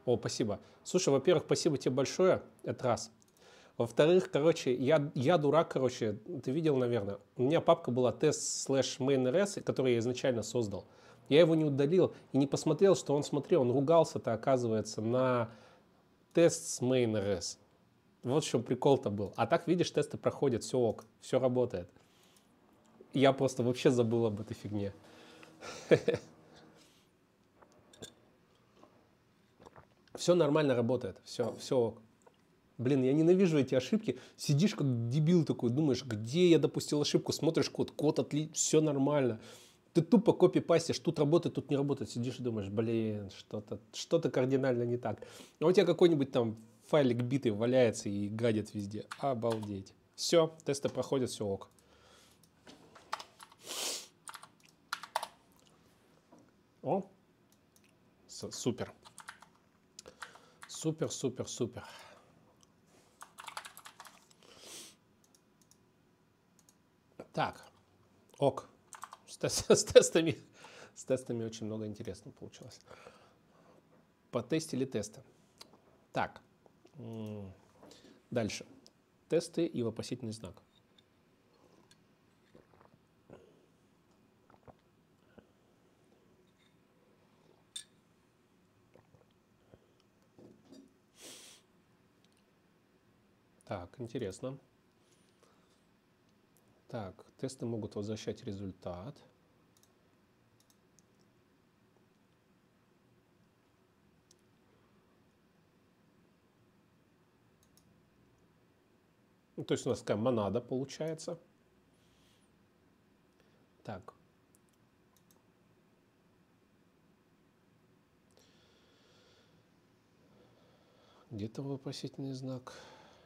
О, спасибо. Слушай, во-первых, спасибо тебе большое. Это раз. Во-вторых, короче, я, я дурак, короче, ты видел, наверное. У меня папка была test slash main.rs, которую я изначально создал. Я его не удалил и не посмотрел, что он смотрел. Он ругался-то, оказывается, на тест с main.rs. Вот в чем прикол-то был. А так, видишь, тесты проходят, все ок, все работает. Я просто вообще забыл об этой фигне. Все нормально работает, все, все ок. Блин, я ненавижу эти ошибки. Сидишь как дебил такой, думаешь, где я допустил ошибку, смотришь код, код отлично, все нормально. Ты тупо копи-пастишь, тут работает, тут не работает. Сидишь и думаешь, блин, что-то что-то кардинально не так. А у тебя какой-нибудь там файлик битый валяется и гадит везде. Обалдеть. Все, тесты проходят, все ок. О, супер. Супер, супер, супер. Так, ок. С, тест, с, тестами, с тестами очень много интересного получилось. Потестили тесты. Так, дальше. Тесты и вопросительный знак. Так, интересно. Так, тесты могут возвращать результат. Ну, то есть у нас такая монада получается. Так. Где-то вопросительный знак.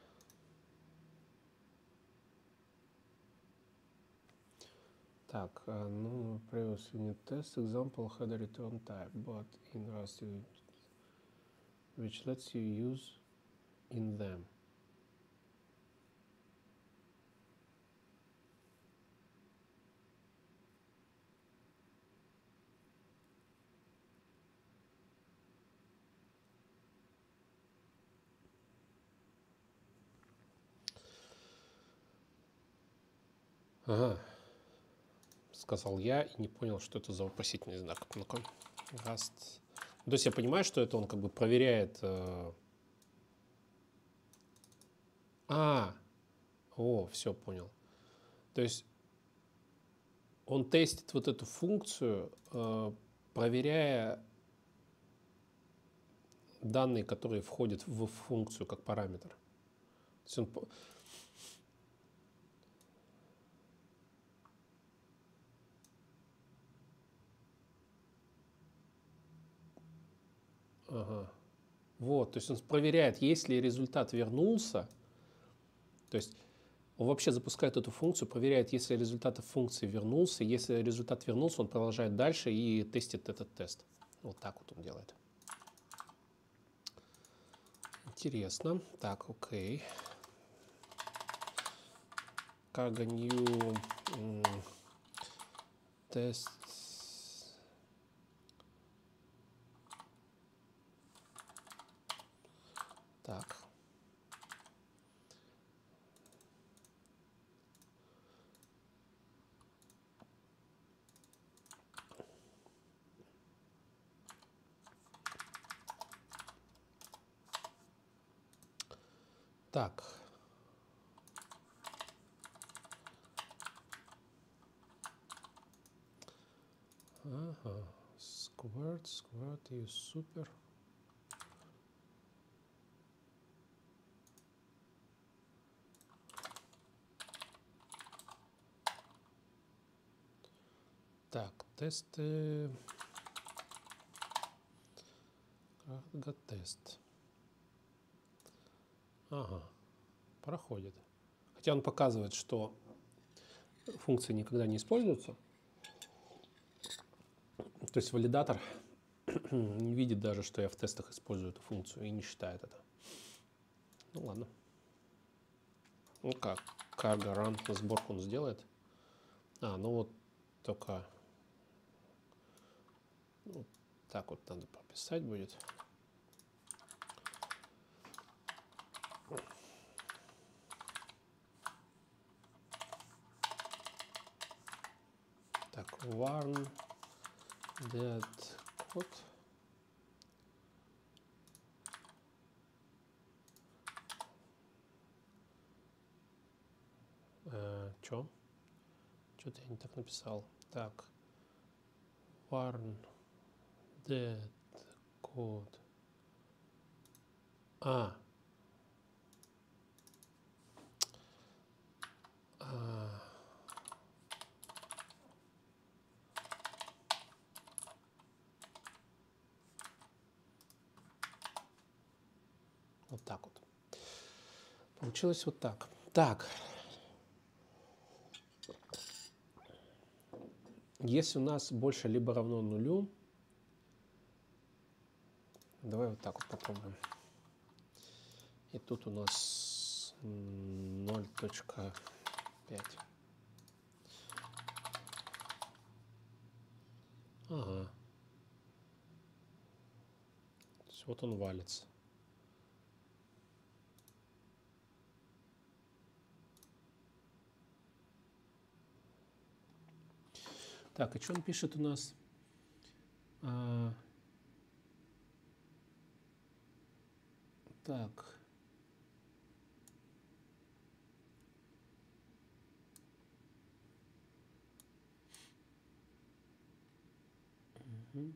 Так, ну, previous unit test example had a return type, but in Rust, which lets you use in them. Ага. Сказал я и не понял, что это за вопросительный знак. Ну-ка. Rust. То есть я понимаю, что это он как бы проверяет... Э... А, о, все понял. То есть он тестит вот эту функцию, э, проверяя данные, которые входят в функцию как параметр. То есть он... Ага. Вот, то есть он проверяет, если результат вернулся, то есть он вообще запускает эту функцию, проверяет, если результат функции вернулся, если результат вернулся, он продолжает дальше и тестит этот тест. Вот так вот он делает. Интересно. Так, окей. Cargo new тест. Так. Так. Ага. Squirt, Squirt и супер. Так, тесты. Cargo тест. Ага, проходит. Хотя он показывает, что функции никогда не используются. То есть валидатор не видит даже, что я в тестах использую эту функцию и не считает это. Ну ладно. Ну как, cargo run на сборку он сделает. А, ну вот только вот так вот надо прописать будет. warn that code э, чё? Что-то я не так написал. Так. Warn that code. А. А. Вот так вот. Получилось вот так. Так. Если у нас больше либо равно нулю, давай вот так вот попробуем. И тут у нас ноль точка пять. Ага. То есть вот он валится. Так, и что он пишет у нас? А, так. Угу.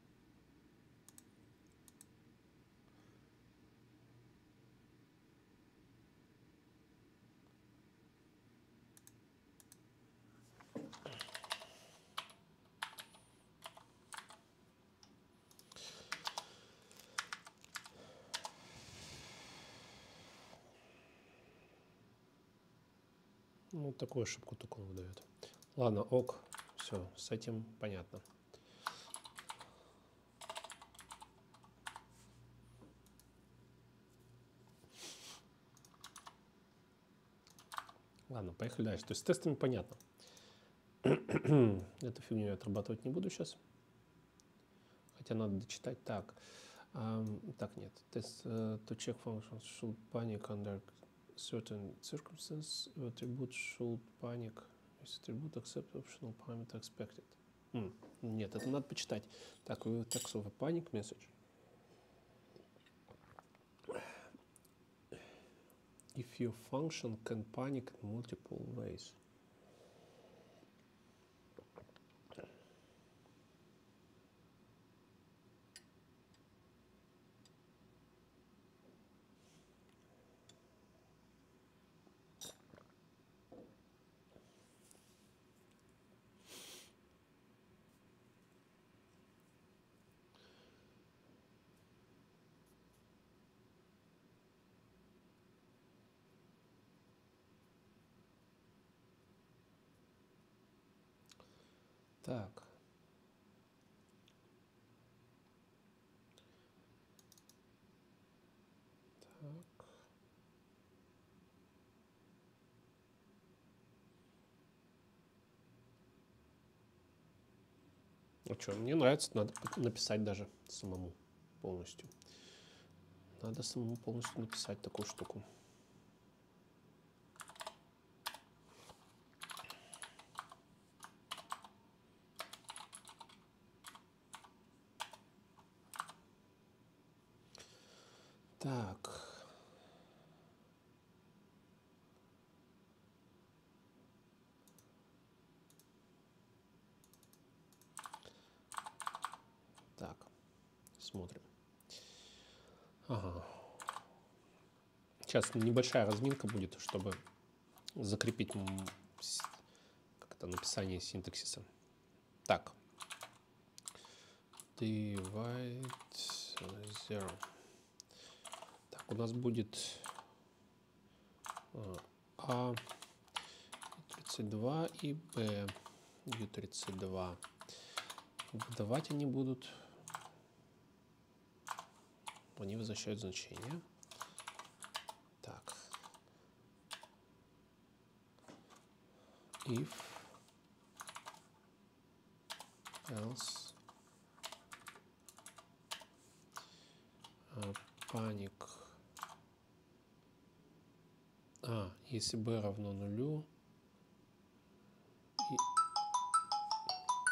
Ну, такую ошибку только он выдает. Ладно, ок. Все, с этим понятно. Ладно, поехали дальше. То есть с тестами понятно. Эту фигню я отрабатывать не буду сейчас. Хотя надо дочитать. Так. Um, так, нет. Тест uh, to check functions should panic under certain circumstances. Attribute should panic. If attribute accept optional parameter expected. Mm. Нет, это надо почитать. Так, we will text of a panic message. If your function can panic in multiple ways. Так. Так. Ну что, мне нравится, надо написать даже самому полностью. Надо самому полностью написать такую штуку. Так. Так. Смотрим. Ага. Сейчас небольшая разминка будет, чтобы закрепить как-то написание синтаксиса. Так. Divide zero. Так, у нас будет А тридцать два и Б Ю тридцать два. Выдавать они будут. Они возвращают значение. Так. If, else, panic. А, если b равно нулю,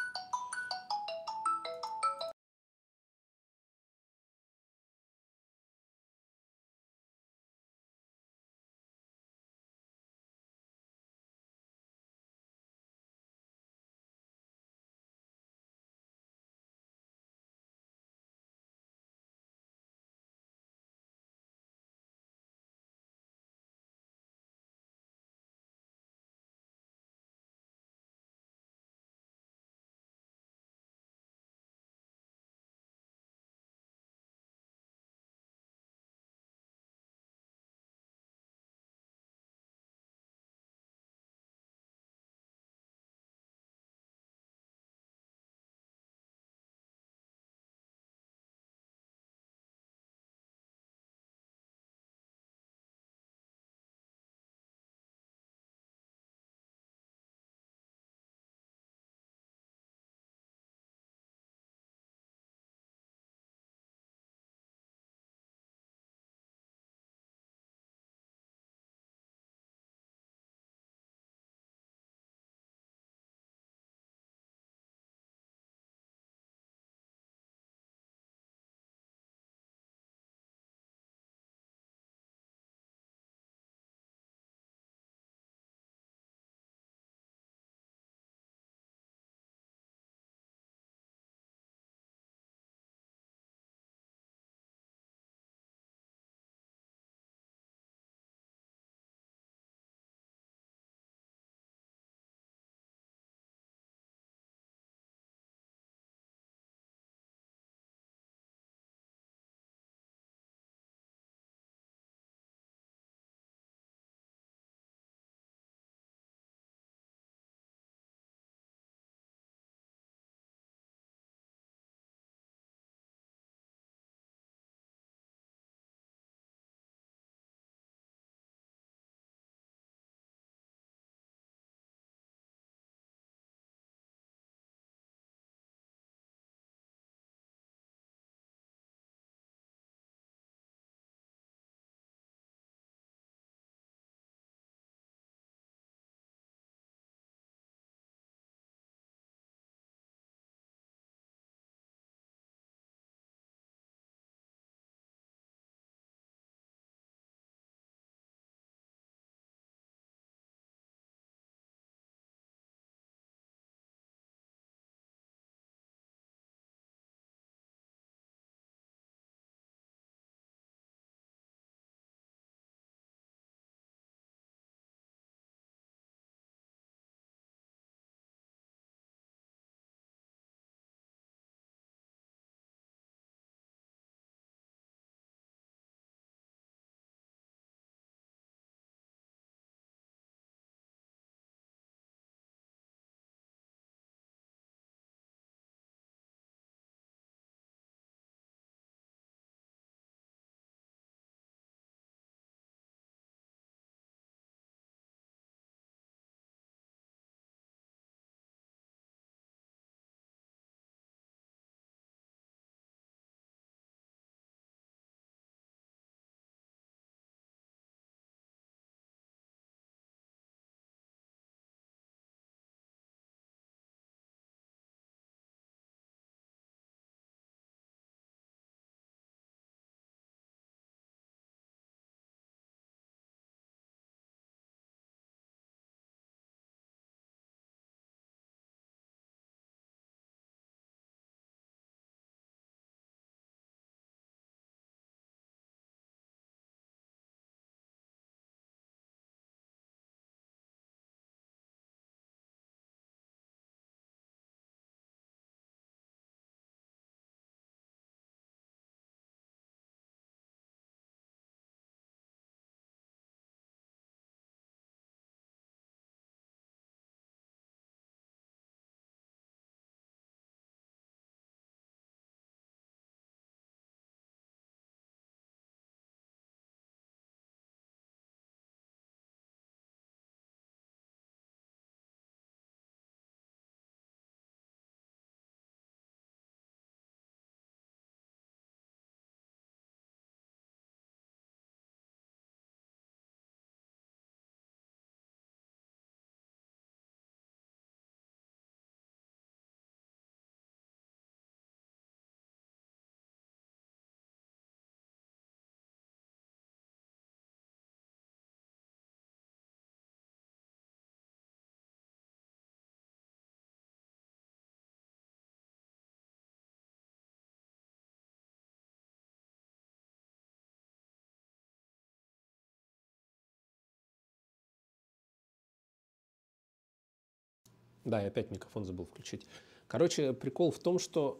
Да, я опять микрофон забыл включить. Короче, прикол в том, что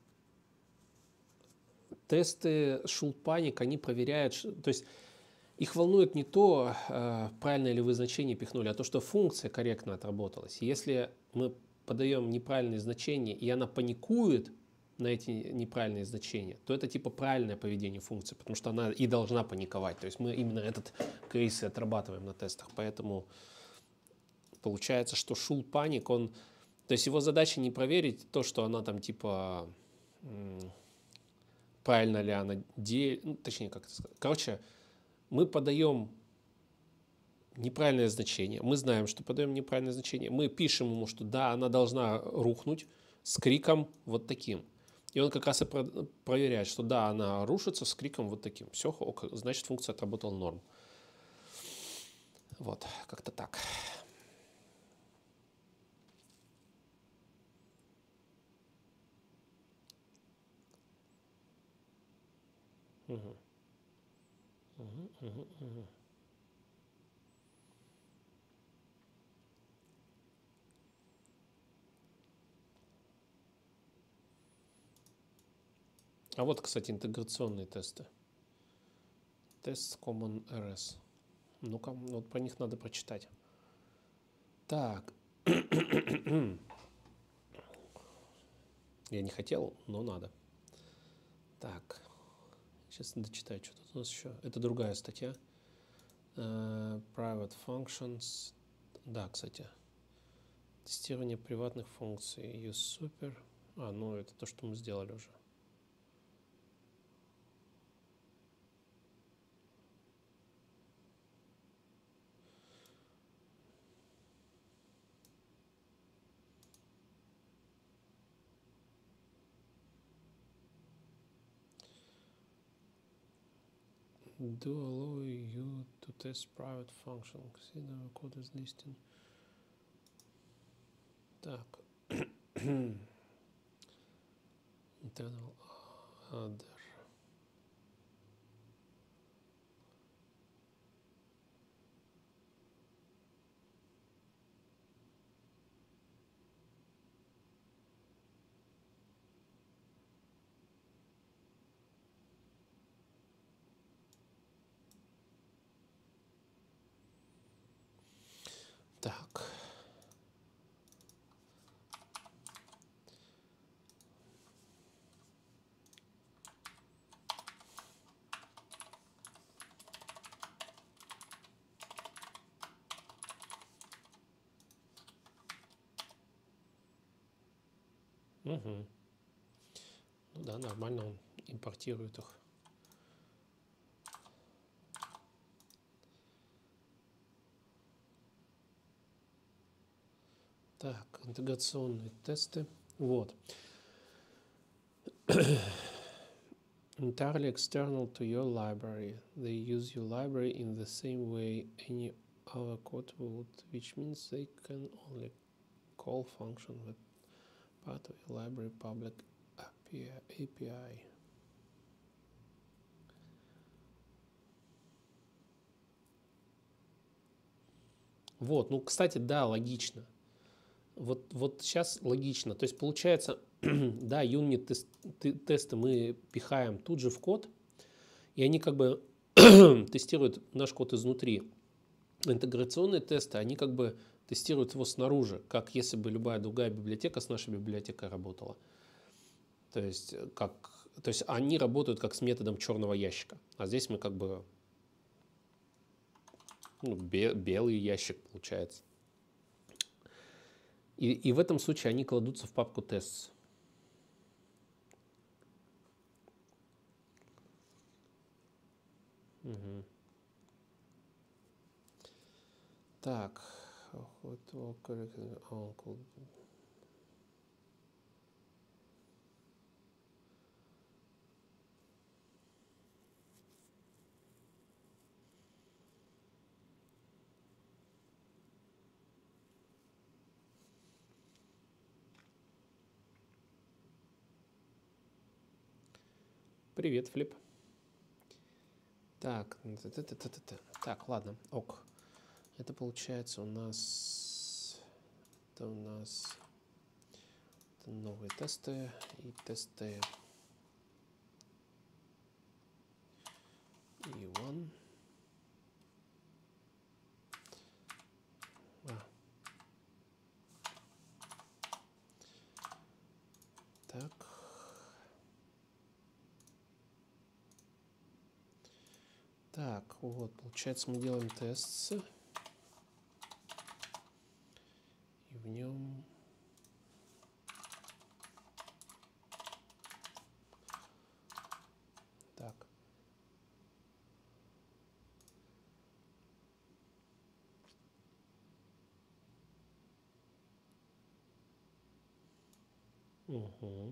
тесты ShulpAnyc, они проверяют, то есть их волнует не то, правильное ли вы значение пихнули, а то, что функция корректно отработалась. Если мы подаем неправильные значения, и она паникует на эти неправильные значения, то это типа правильное поведение функции, потому что она и должна паниковать. То есть мы именно этот кейс и отрабатываем на тестах. Поэтому получается, что ShulpAnyc, он... То есть его задача не проверить то, что она там типа... Правильно ли она делает... Ну, точнее, как это сказать. Короче, мы подаем неправильное значение. Мы знаем, что подаем неправильное значение. Мы пишем ему, что да, она должна рухнуть с криком вот таким. И он как раз и про- проверяет, что да, она рушится с криком вот таким. Все, ок, значит, функция отработала норм. Вот, как-то так. Угу. Угу, угу, угу. А вот, кстати, интеграционные тесты. Тест Common эр эс. Ну-ка, вот про них надо прочитать. Так. Я не хотел, но надо. Так. Сейчас дочитаю, что тут у нас еще. Это другая статья. Uh, private functions. Да, кстати. Тестирование приватных функций. Use super. А, ну это то, что мы сделали уже. Do allow you to test private function. Consider code as listing. Так. Internal other. Так. Угу. Ну да, нормально он импортирует их. Так, интеграционные тесты. Вот. Entirely external to your library. They use your library in the same way any other code would, which means they can only call function with part of your library public эй пи ай. Вот, ну, кстати, да, логично. Вот, вот сейчас логично. То есть получается, да, юнит-тесты мы пихаем тут же в код, и они как бы тестируют наш код изнутри. Интеграционные тесты, они как бы тестируют его снаружи, как если бы любая другая библиотека с нашей библиотекой работала. То есть, как, то есть они работают как с методом черного ящика. А здесь мы как бы ну, бе- белый ящик получается. И, и в этом случае они кладутся в папку tests. Угу. Так. Привет, Флип. Так, так, ладно, ок. Это получается у нас... Это у нас новые тесты и тесты и one. А. Так. Так, вот, получается, мы делаем тест. И в нем так. Угу.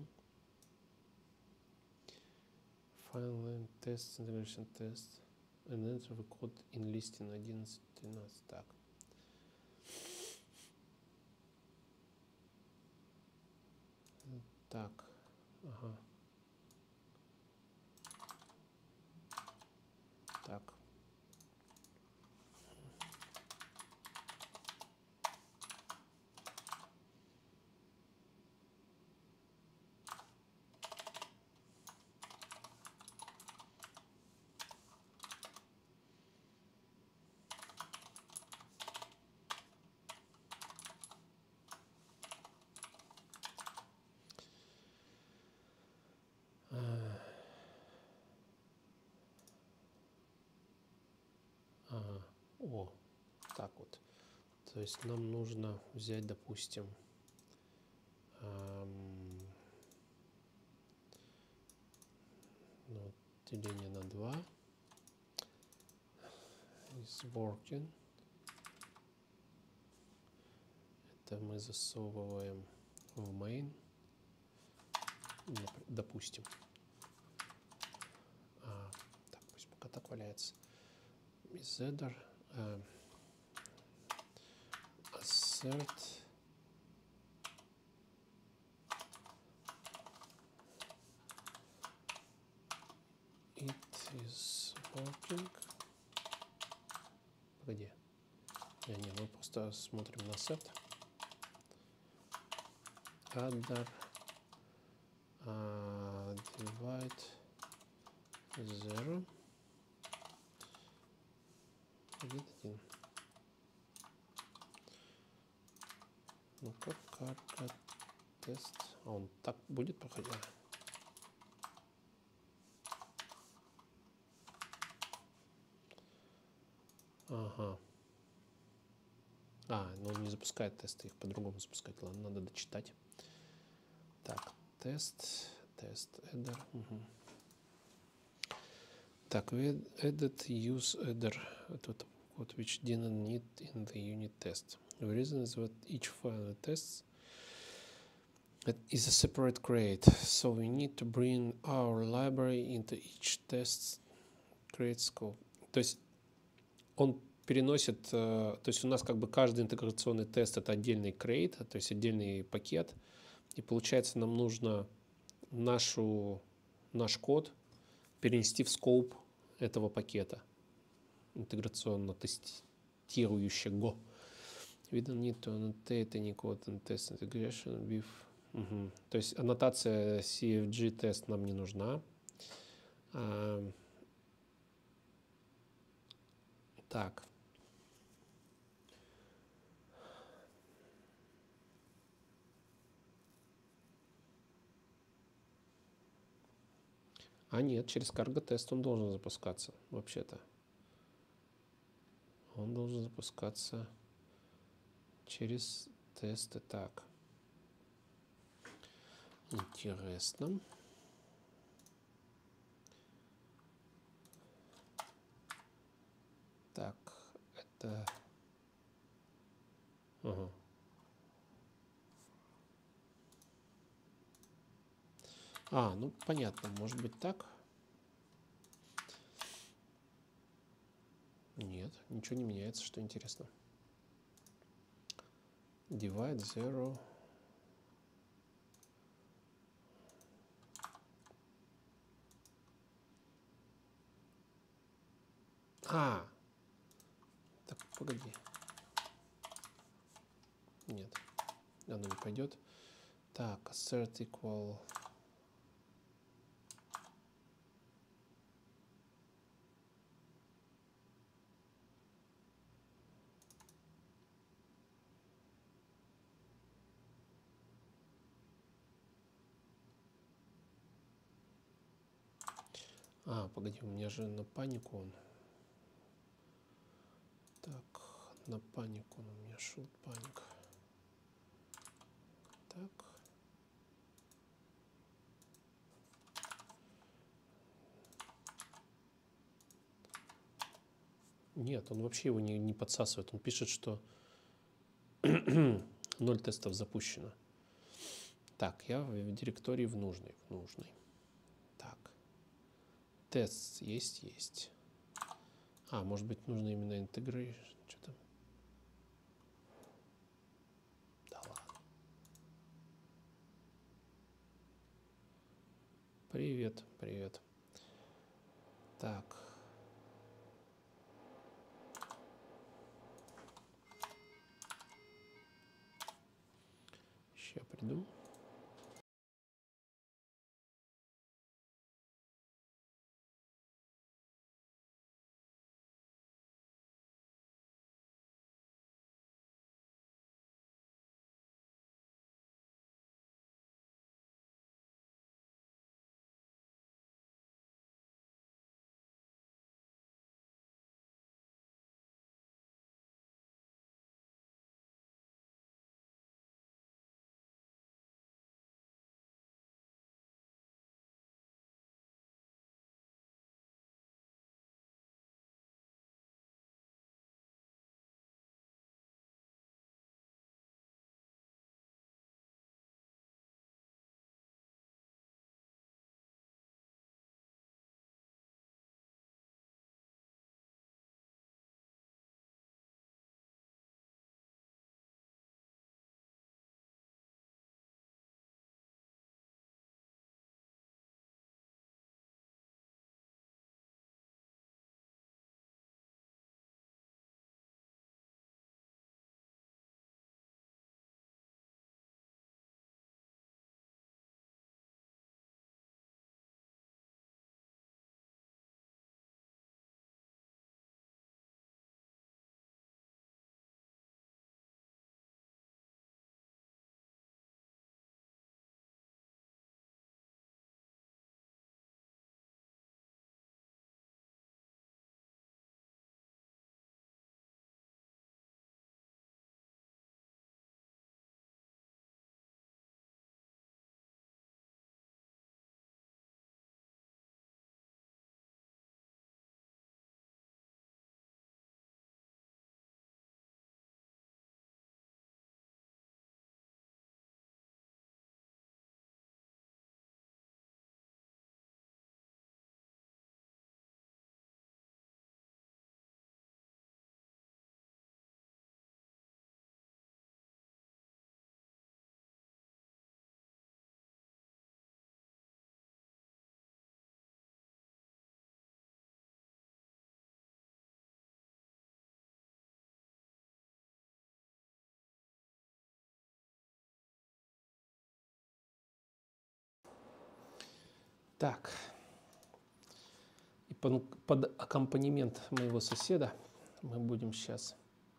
Final test, integration test. And enter the code in listing одиннадцать тринадцать. Так. Так. Ага. Так. Ага. О, так вот. То есть нам нужно взять, допустим, эм, ну, деление на два is working. Это мы засовываем в main, допустим. А, так, пусть пока так валяется. Is header, uh, assert it is working. Погоди. Не, не, мы просто смотрим на set. Other uh, divide zero. Где один? Ну-ка, карка тест. А он так будет проходить? Ага. А, ну он не запускает тесты, их по-другому запускать. Ладно, надо дочитать. Так, тест, тест, header. Угу. Так, we added use header to code which didn't need in the unit test. The reason is that each file tests is a separate crate, so we need to bring our library into each test crate scope. То есть он переносит, то есть у нас как бы каждый интеграционный тест это отдельный crate, то есть отдельный пакет, и получается нам нужно нашу, наш код перенести в скоп этого пакета интеграционно тестирующего. We don't need to annotate any code and test integration with. Угу. То есть аннотация си эф джи тест нам не нужна. А, так. А нет, через cargo тест он должен запускаться, вообще-то. Он должен запускаться через тесты. Так. Интересно. Так, это... Ага. А, ну понятно, может быть так. Нет, ничего не меняется, что интересно. Divide zero. А, так, погоди. Нет. оно не пойдет. Так, assert equal. А, погоди, у меня же на панику он. Так, на панику он у меня should паник. Так. Нет, он вообще его не, не подсасывает. Он пишет, что ноль тестов запущено. Так, я в директории в нужной, в нужной. Так. Тест есть, есть. А, может быть, нужно именно integration. Что там? Да ладно. Привет, привет. Так. Сейчас приду. Так. И под, под аккомпанемент моего соседа мы будем сейчас.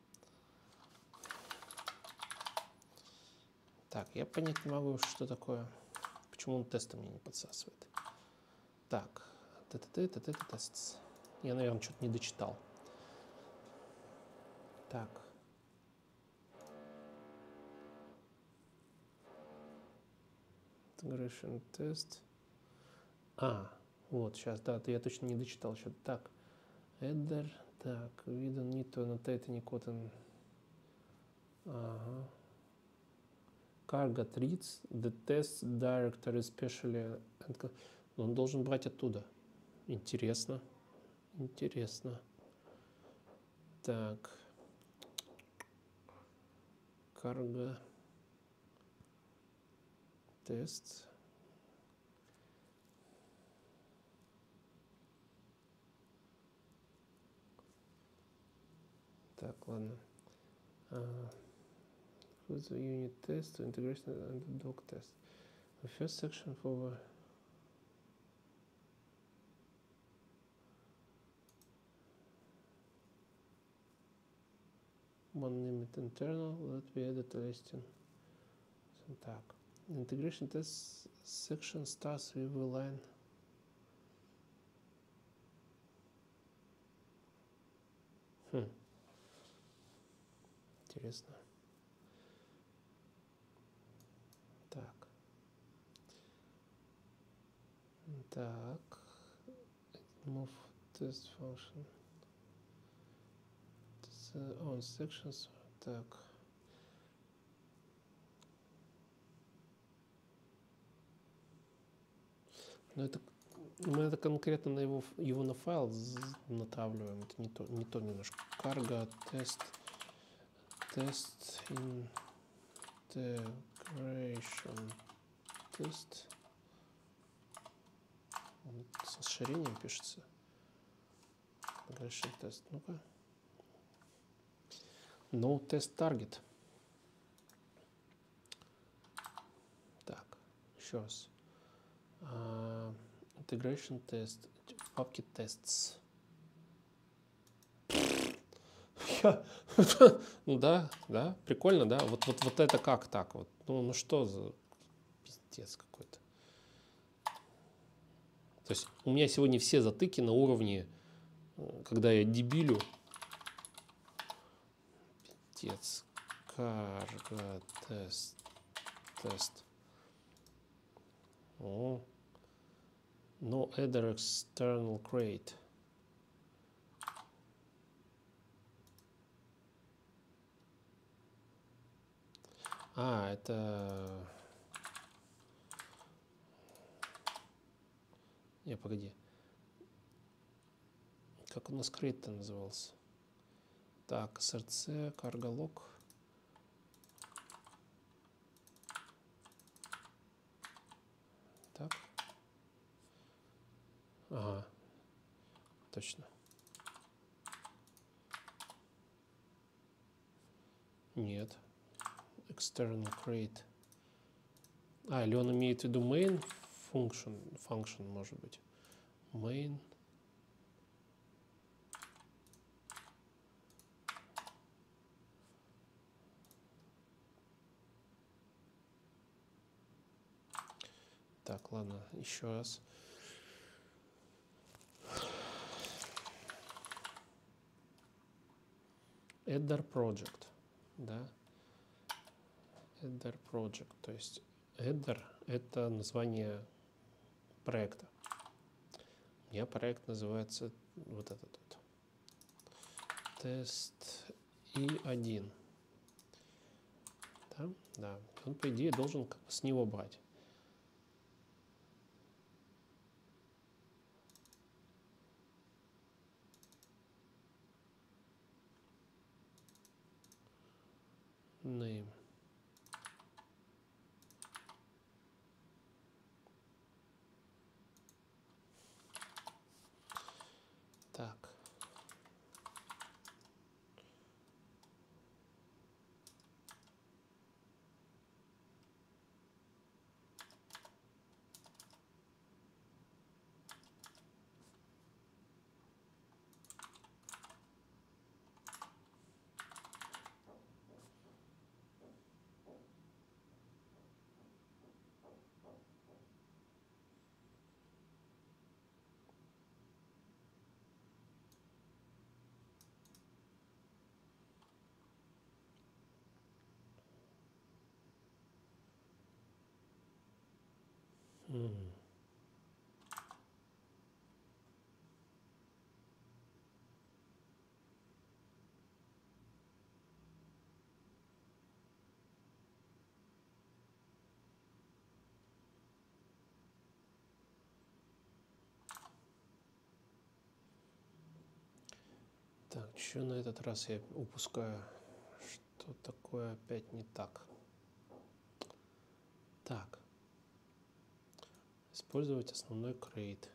Так, я понять не могу, что такое. Почему он тесты мне не подсасывает. Так. Тест. Я, наверное, что-то не дочитал. Так. Integration тест. А, вот, сейчас, да, я точно не дочитал что-то. Так. Header. Так, we don't need to annotate any code. Ага. Cargo treats the test directory especially. Он должен брать оттуда. Интересно. Интересно. Так. Cargo тест. Так, ладно. А, includes a unit test, integration and dog test. The first section for one limit internal, let me edit the listing. Так. Integration test section starts with a line. Хм. Интересно. Так. Так. Move test function. On sections. Так. Но это мы это конкретно на его его на файл натравливаем. Это не то не то немножко. Cargo test test integration test. С расширением пишется. Integration test. Ну-ка. No test target. Так, еще раз. Uh, integration test в папке tests. Ну да, да, прикольно, да. Вот, вот, вот это как так? Вот, ну, ну что за пиздец какой-то. То есть у меня сегодня все затыки на уровне, когда я дебилю. Пиздец. Cargo тест. Тест. О. No other external crate. А, это... Не, погоди. Как у нас крейт-то назывался? Так, эс эр си, cargo-log. Так. Ага. Точно. Нет. External crate. А, или он имеет в виду main function, function может быть. Main. Так, ладно, еще раз. Header project, да? Header project, то есть header — это название проекта. У меня проект называется вот этот вот. Тест и один. Да? Да. Он, по идее, должен как бы с него брать. Name. Так. М. Так, что на этот раз я упускаю? Что такое опять не так? Так. Использовать основной крейт.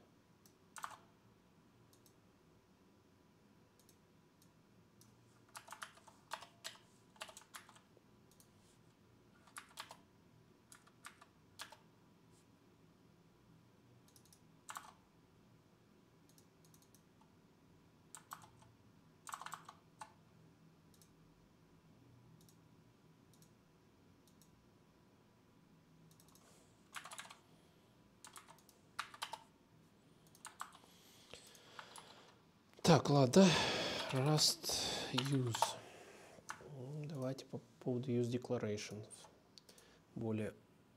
Так, ладно. Rust use. Давайте по поводу use declaration. Более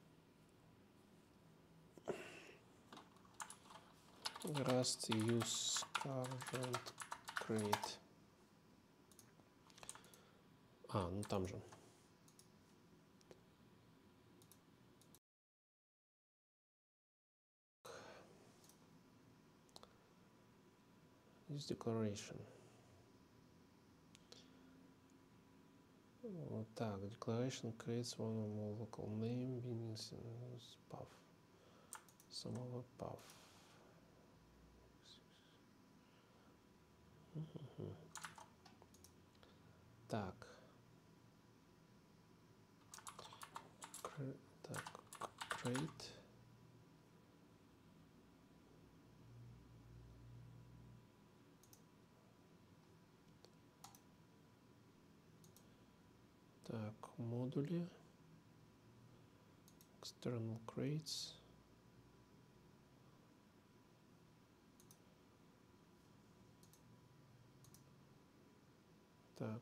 Rust use current create. А, ну там же. Use declaration. Вот так. Declaration creates one or more local name beginnings path. Самого path. Так. Cre- так. Create. Так, модули. External crates. Так.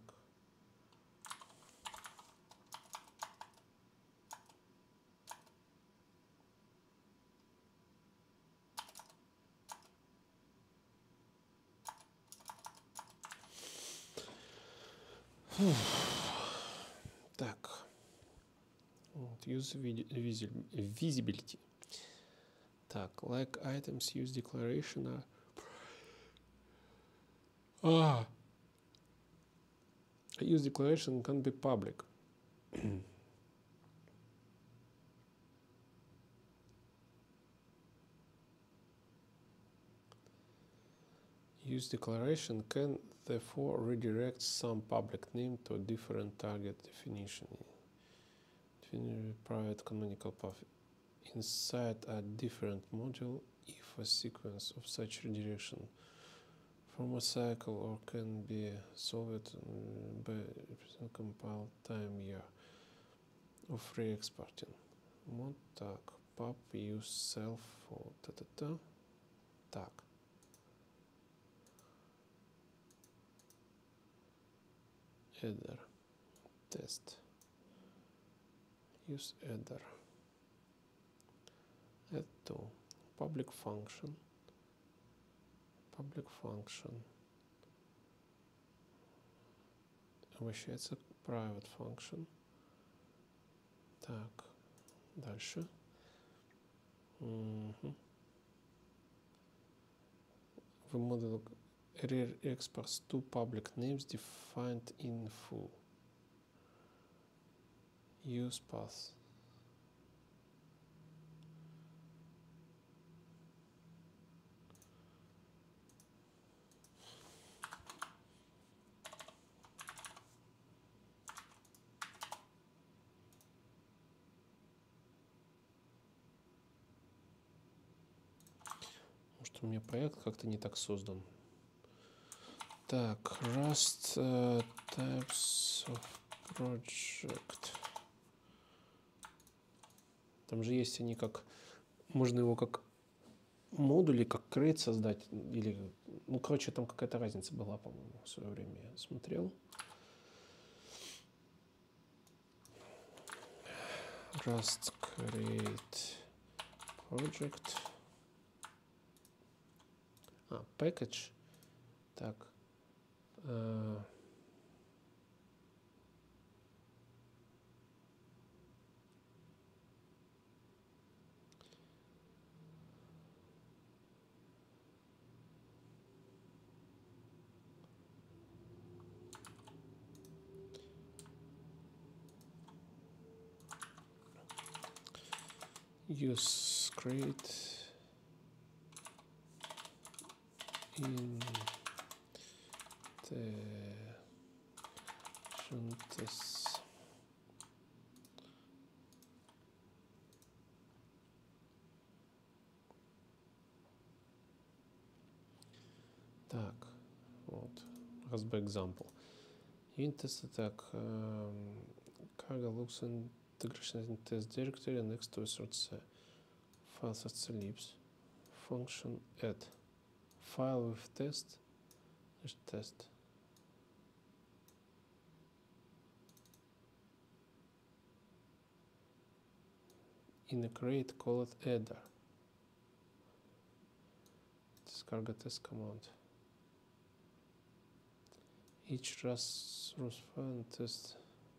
Фух. Так. Вот, use visibility. Так, like items use declaration are... А! Use declaration can be public. Use declaration can therefore redirect some public name to a different target definition. Define private canonical path inside a different module if a sequence of such redirection from a cycle or can be solved by compiled time year of re-exporting. Вот так. Pub use self for та-та-та. Так. Header. Test. Use header. Add to public function. Public function. Обращается private function. Так. Дальше. Угу. The model error exports two public names defined in full. Use path. Может, у меня проект как-то не так создан. Так, Rust uh, types of project. Там же есть они как... Можно его как модули, как крейт создать. Или, ну, короче, там какая-то разница была, по-моему, в свое время я смотрел. Rust create project. А, package. Так. Uh, use create in the syntax. Так, вот, as by example. Intes так, um, cargo looks integration in test directory next to src. File src libs. Function add. File with test Test. In a create call it header. Cargo test command. Each just run test.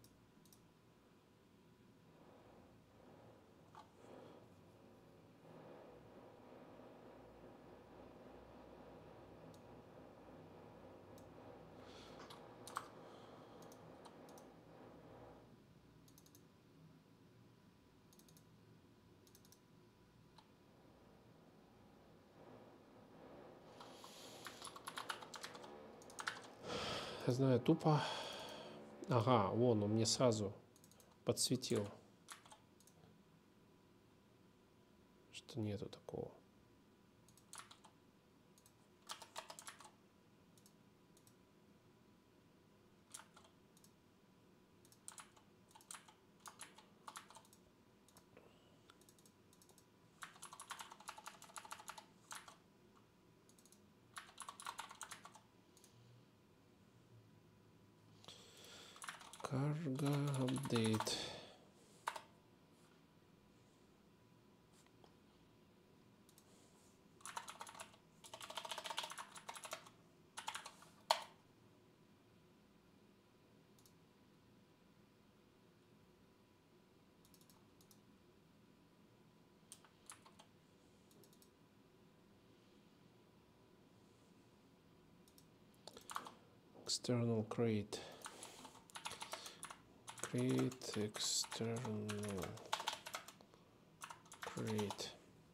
Я знаю, тупо. Ага, вон, он мне сразу подсветил, что нету такого. Cargo update. External create. Create external create.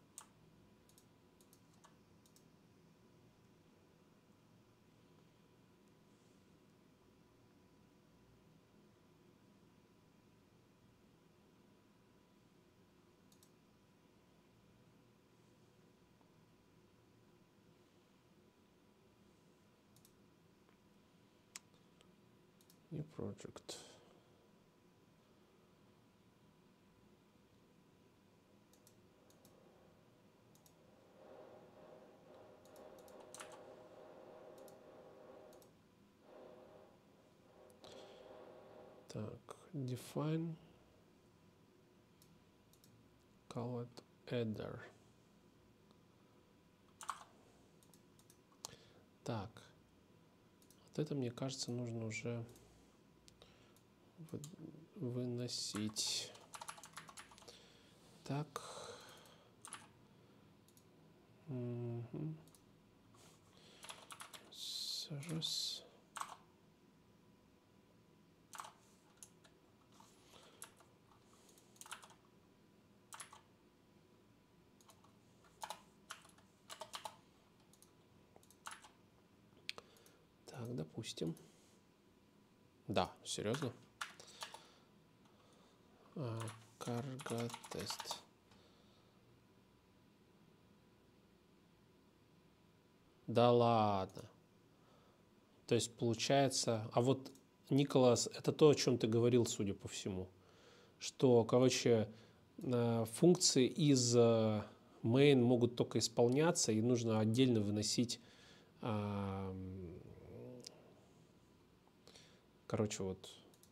New project. Так, define call it header. Так, вот это, мне кажется, нужно уже выносить. Так. Угу. Раз. Так, допустим. Да, серьезно? Cargo тест. Да ладно. То есть получается, а вот, Николас, это то, о чем ты говорил, судя по всему, что, короче, функции из main могут только исполняться, и нужно отдельно выносить, короче, вот,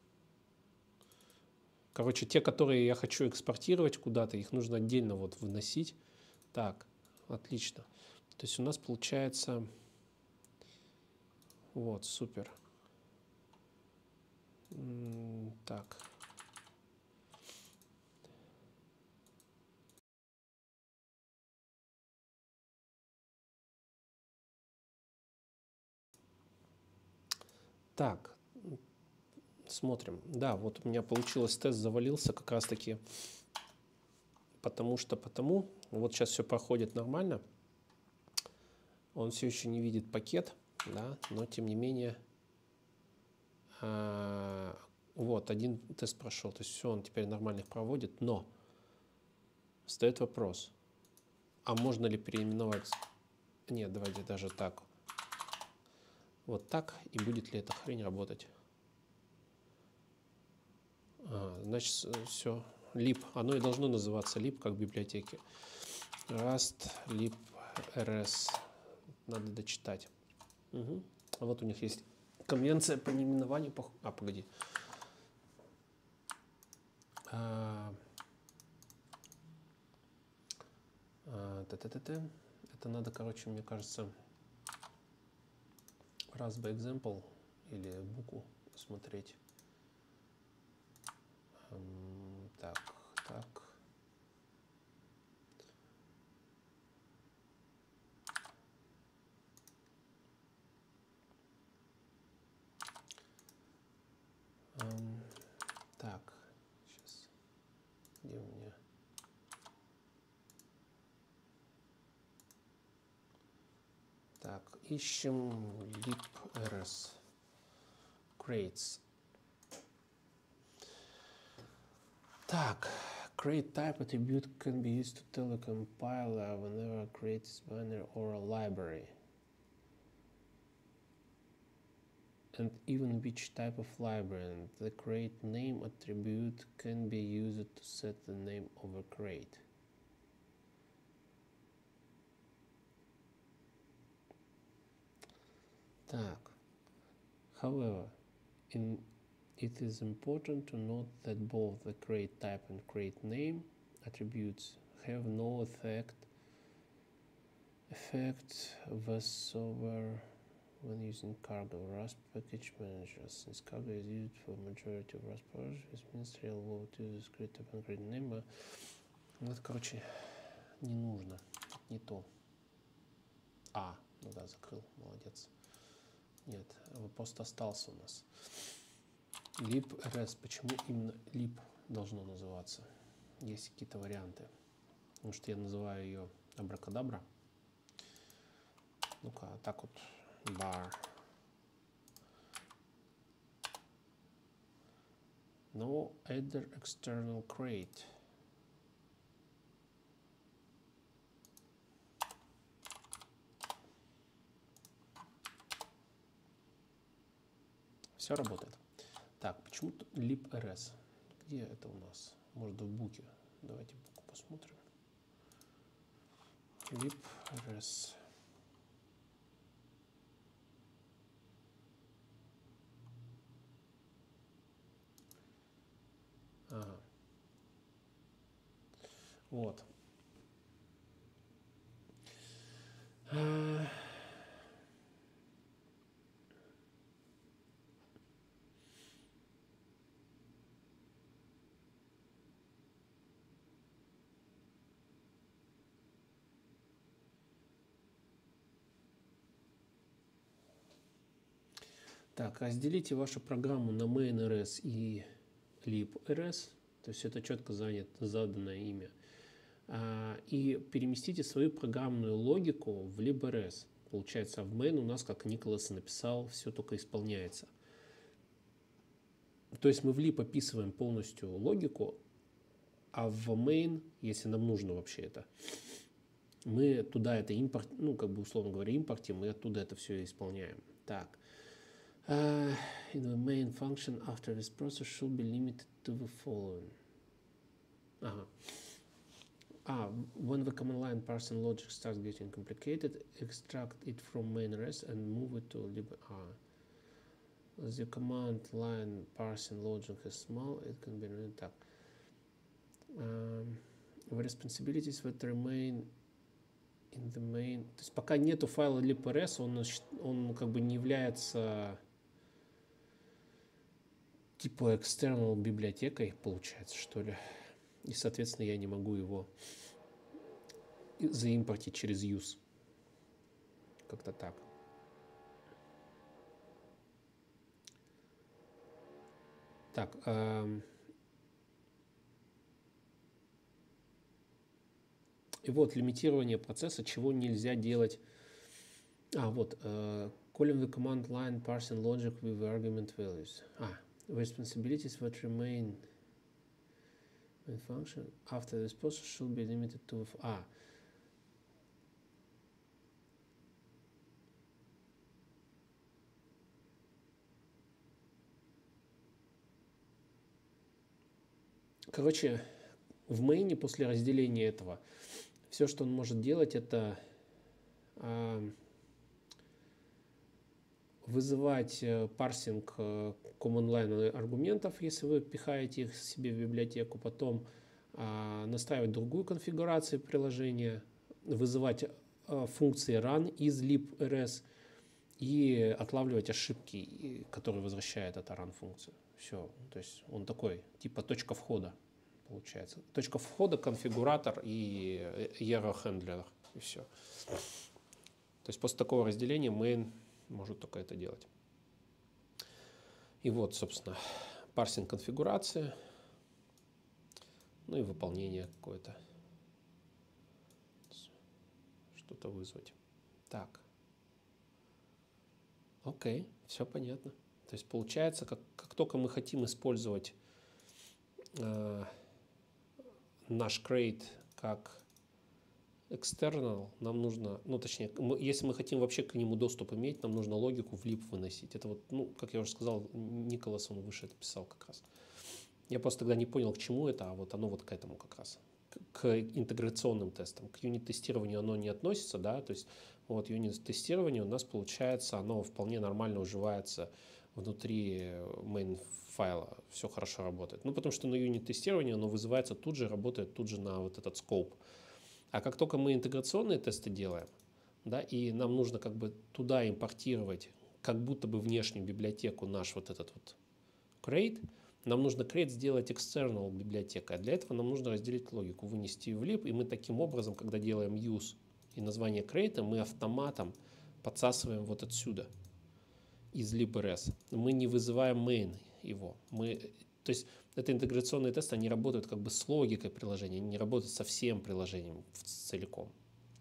короче, те, которые я хочу экспортировать куда-то, их нужно отдельно вот выносить. Так, отлично. То есть у нас получается, вот, супер. Так. Так, смотрим. Да, вот у меня получилось, тест завалился как раз-таки, потому что потому. Вот сейчас все проходит нормально. Он все еще не видит пакет, да, но тем не менее, а, вот, один тест прошел. То есть все, он теперь нормально их проводит, но встает вопрос, а можно ли переименовать? Нет, давайте даже так. Вот так, и будет ли эта хрень работать? А, значит, все. Lib. Оно и должно называться lib, как в библиотеке. Rust lib rs. Надо дочитать. Угу. А вот у них есть конвенция по наименованию. По... А, погоди. А... А, та-та-та-та. Это надо, короче, мне кажется, раз by example или букву смотреть. Эм, так, так. Эм, так, сейчас. Где у меня? Так, ищем librs crates. Так, crate type attribute can be used to tell a compiler whenever a crate is binary or a library. And even which type of library. And the crate name attribute can be used to set the name of a crate. Так. However, in, it is important to note that both the crate type and crate name attributes have no effect effect whatsoever when using Cargo Rust package manager. Since Cargo is used for majority of Rust projects, this means real world uses crate type and crate name. Ну, это, короче, не нужно, не то. А, ну да, закрыл, молодец. Нет, пост остался у нас. librs, почему именно lib должно называться? Есть какие-то варианты. Потому что я называю ее абракадабра. Ну-ка, так вот, bar. No other external crate. Все работает. Так, почему-то librs. Где это у нас? Может, в буке. Давайте буку посмотрим. librs. Ага. Вот. Так, разделите вашу программу на main.rs и librs, то есть это четко занят, заданное имя, и переместите свою программную логику в librs. Получается, в main у нас, как Николас написал, все только исполняется. То есть мы в lib описываем полностью логику, а в main, если нам нужно вообще это, мы туда это импорт, ну, как бы условно говоря, импортим, мы оттуда это все исполняем. Так. Uh, in the main function after this process should be limited to the following. Ага. Ah, when the command line parsing logic starts getting complicated, extract it from main.rs and move it to lib. Ah. As the command line parsing logic is small, it can be written так. Um, the responsibilities that remain in the main. То есть пока нету файла librs, он, он как бы не является типа external библиотекой, получается, что ли. И, соответственно, я не могу его заимпортить через use. Как-то так. Так. Эм... И вот лимитирование процесса, чего нельзя делать. А, вот. Э, calling the command line parsing logic with argument values. А. Responsibilities that remain in function after this process should be limited to а. Короче, в main после разделения этого все, что он может делать, это а, вызывать парсинг command line аргументов, если вы пихаете их себе в библиотеку, потом настраивать другую конфигурацию приложения, вызывать функции run из librs и отлавливать ошибки, которые возвращает эта run функция. Все, то есть он такой, типа точка входа получается. Точка входа, конфигуратор и error handler, и все. То есть после такого разделения main может только это делать. И вот, собственно, парсинг конфигурации, ну и выполнение какое-то. Что-то вызвать. Так. Окей, все понятно. То есть получается, как, как только мы хотим использовать э, наш crate как external, нам нужно, ну точнее, мы, если мы хотим вообще к нему доступ иметь, нам нужно логику в lib выносить. Это вот, ну, как я уже сказал, Николас, он выше это писал как раз. Я просто тогда не понял, к чему это, а вот оно вот к этому как раз. К, к интеграционным тестам. К юнит-тестированию оно не относится, да, то есть вот юнит-тестирование у нас получается, оно вполне нормально уживается внутри main файла, все хорошо работает. Ну, потому что на юнит-тестировании оно вызывается тут же, работает тут же на вот этот scope. А как только мы интеграционные тесты делаем, да, и нам нужно как бы туда импортировать как будто бы внешнюю библиотеку наш вот этот вот crate, нам нужно crate сделать external библиотекой, а для этого нам нужно разделить логику, вынести в lib, и мы таким образом, когда делаем use и название crate, мы автоматом подсасываем вот отсюда, из librs. Мы не вызываем main его. Мы, то есть это интеграционные тесты, они работают как бы с логикой приложения, они не работают со всем приложением целиком.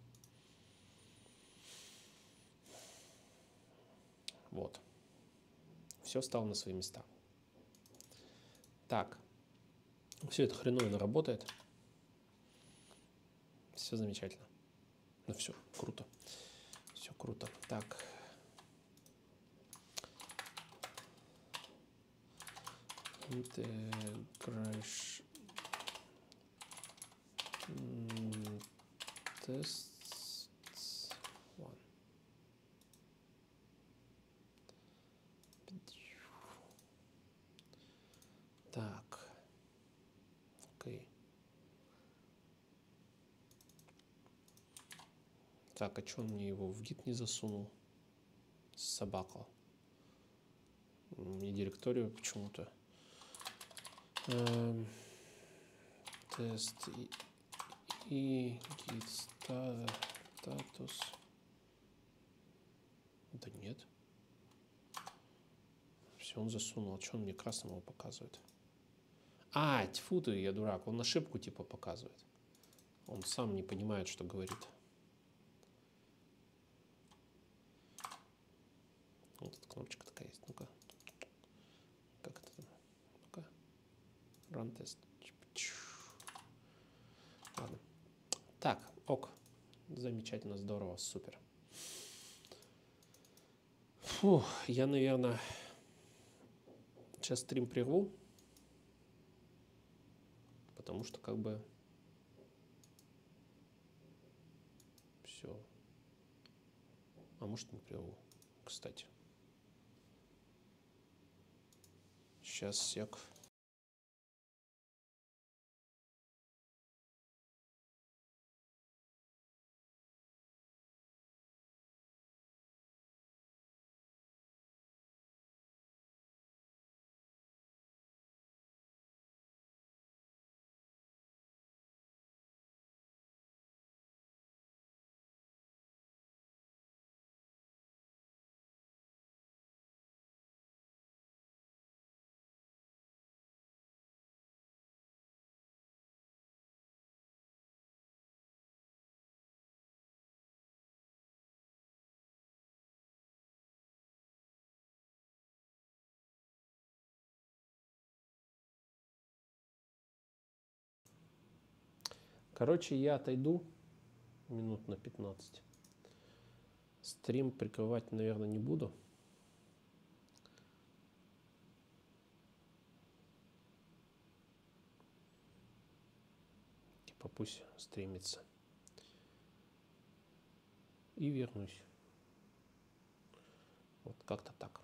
Вот. Все стало на свои места. Так. Все это хреновина работает. Все замечательно. Ну все, круто. Все круто. Так. Integration tests one. Так. Окей. Так, а что он мне его в гит не засунул? Собака. Не директорию почему-то. Эм, тест и, и git статус. Да нет. Все, он засунул. А что он мне красным его показывает? А, тьфу ты, я дурак. Он ошибку типа показывает. Он сам не понимает, что говорит. Вот эта кнопочка такая есть. Ну-ка. Как это? Ну-ка. Run test. Ладно. Так, ок. Замечательно, здорово, супер. Фу, я, наверное, сейчас стрим прерву. Потому что как бы все. А может не прерву, кстати. Сейчас, сек. Короче, я отойду минут на пятнадцать. Стрим прикрывать, наверное, не буду. Типа пусть стримится. И вернусь. Вот как-то так.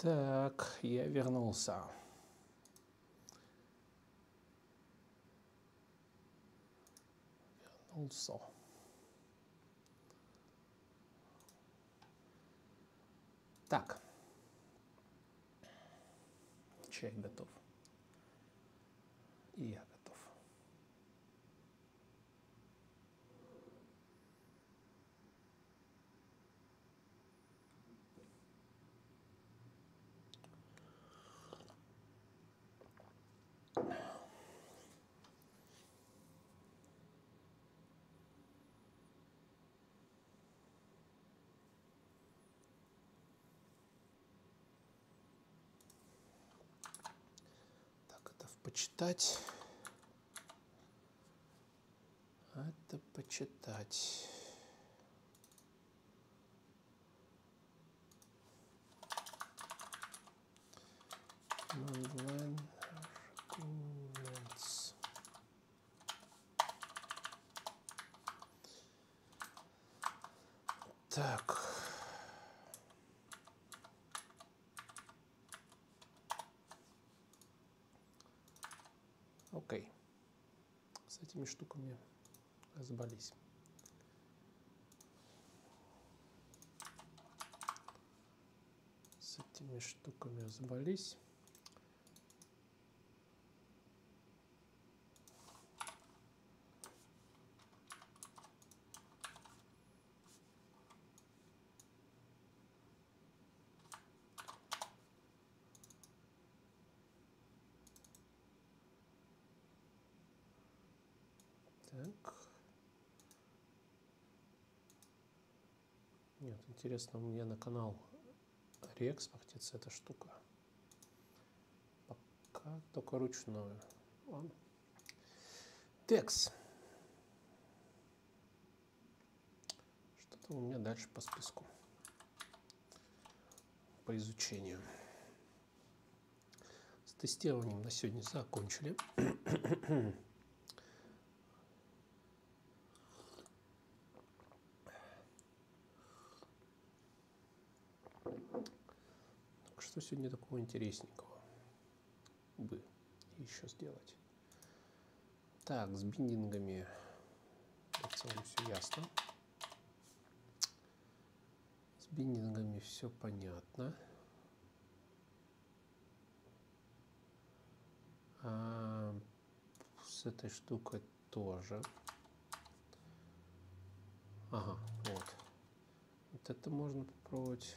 Так, я вернулся. Вернулся. Так. Чай готов. И я готов. Так, это в почитать. Это почитать. Online documents. Так. Окей. С этими штуками разобрались. С этими штуками разобрались. Так. Нет, интересно, у меня на канал реэкспортится эта штука. Пока только ручную. Ладно. Текст. Что-то у меня дальше по списку. По изучению. С тестированием на сегодня закончили. Что сегодня такого интересненького бы еще сделать? Так, с биндингами в целом все ясно. С биндингами все понятно. А с этой штукой тоже. Ага, вот. Вот это можно попробовать.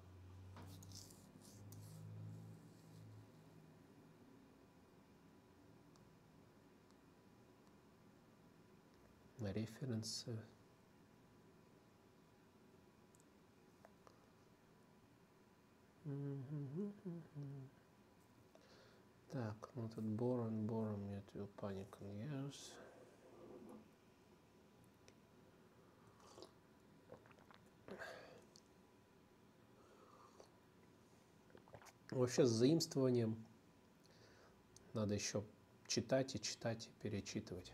На референсы. Так, ну тут Boron, Boron, Mutual Panic on Years. Вообще с заимствованием надо еще читать и читать и перечитывать.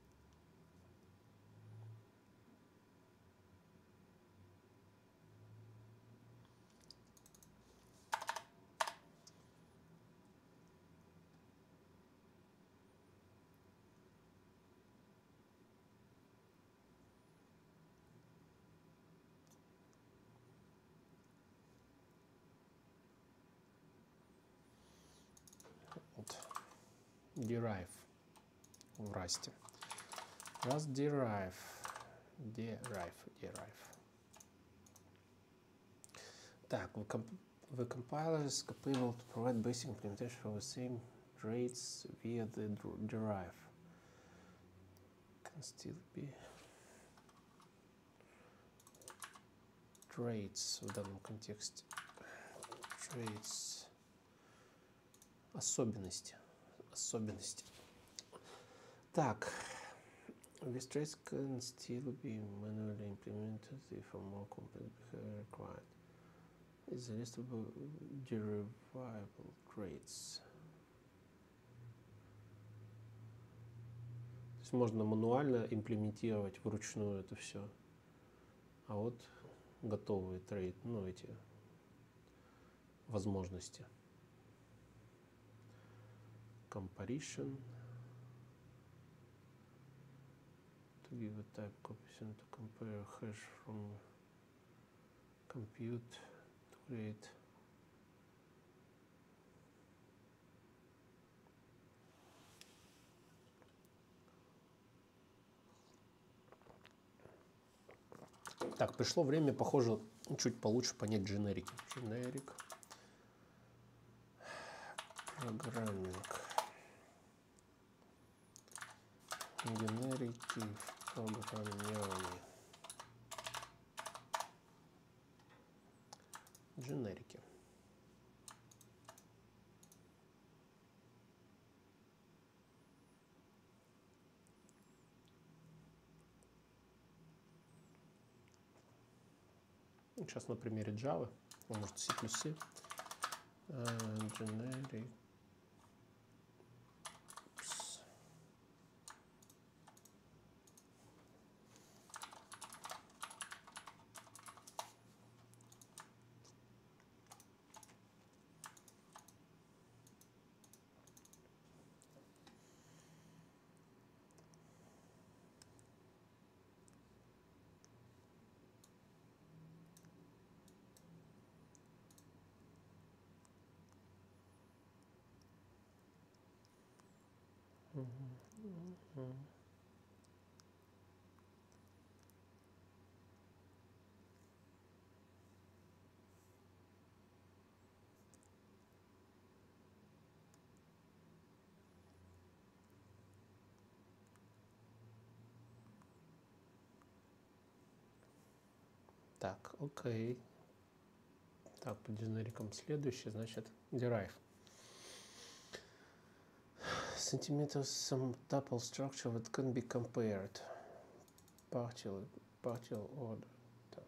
Вот. Derive в Rust. Rust Derive. Derive. Derive. Так, the, comp the compiler is capable to provide basic implementation of the same traits via the derive. Can still be traits в данном контексте. Traits. Особенности. Особенности. Так. These traits can still be manually implemented if a more complex behavior required. Is a list of derivable traits. То есть можно мануально имплементировать вручную это все. А вот готовые трейд, ну эти возможности. Comparison. To give a type coefficient to compare hash from compute to create. Так, пришло время, похоже, чуть получше понять дженерики. Дженерик. Программинг. Генерики в программировании. Дженерики. Сейчас на примере Java, а может C++. Uh, generic. Так, окей. Так, по дженерикам следующий, значит, derive. Centimeters some tuple structure that can be compared. Partial, partial order. Так.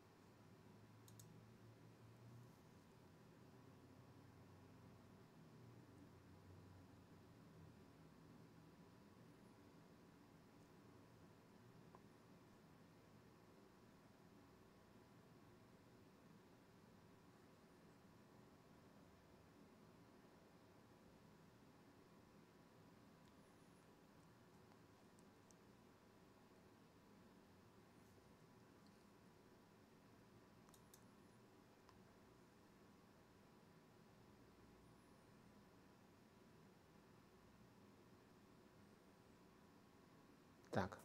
Так.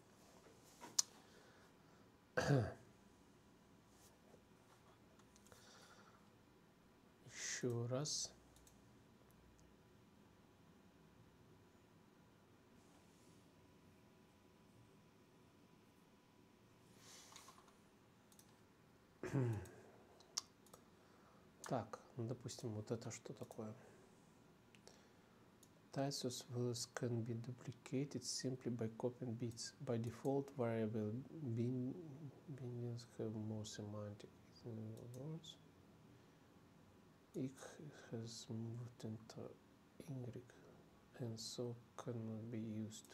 Еще раз. Так, ну, допустим, вот это что такое? Tysers values can be duplicated simply by copying bits. By default, variable bin bindings have more semantic words. X has moved into Y and so cannot be used.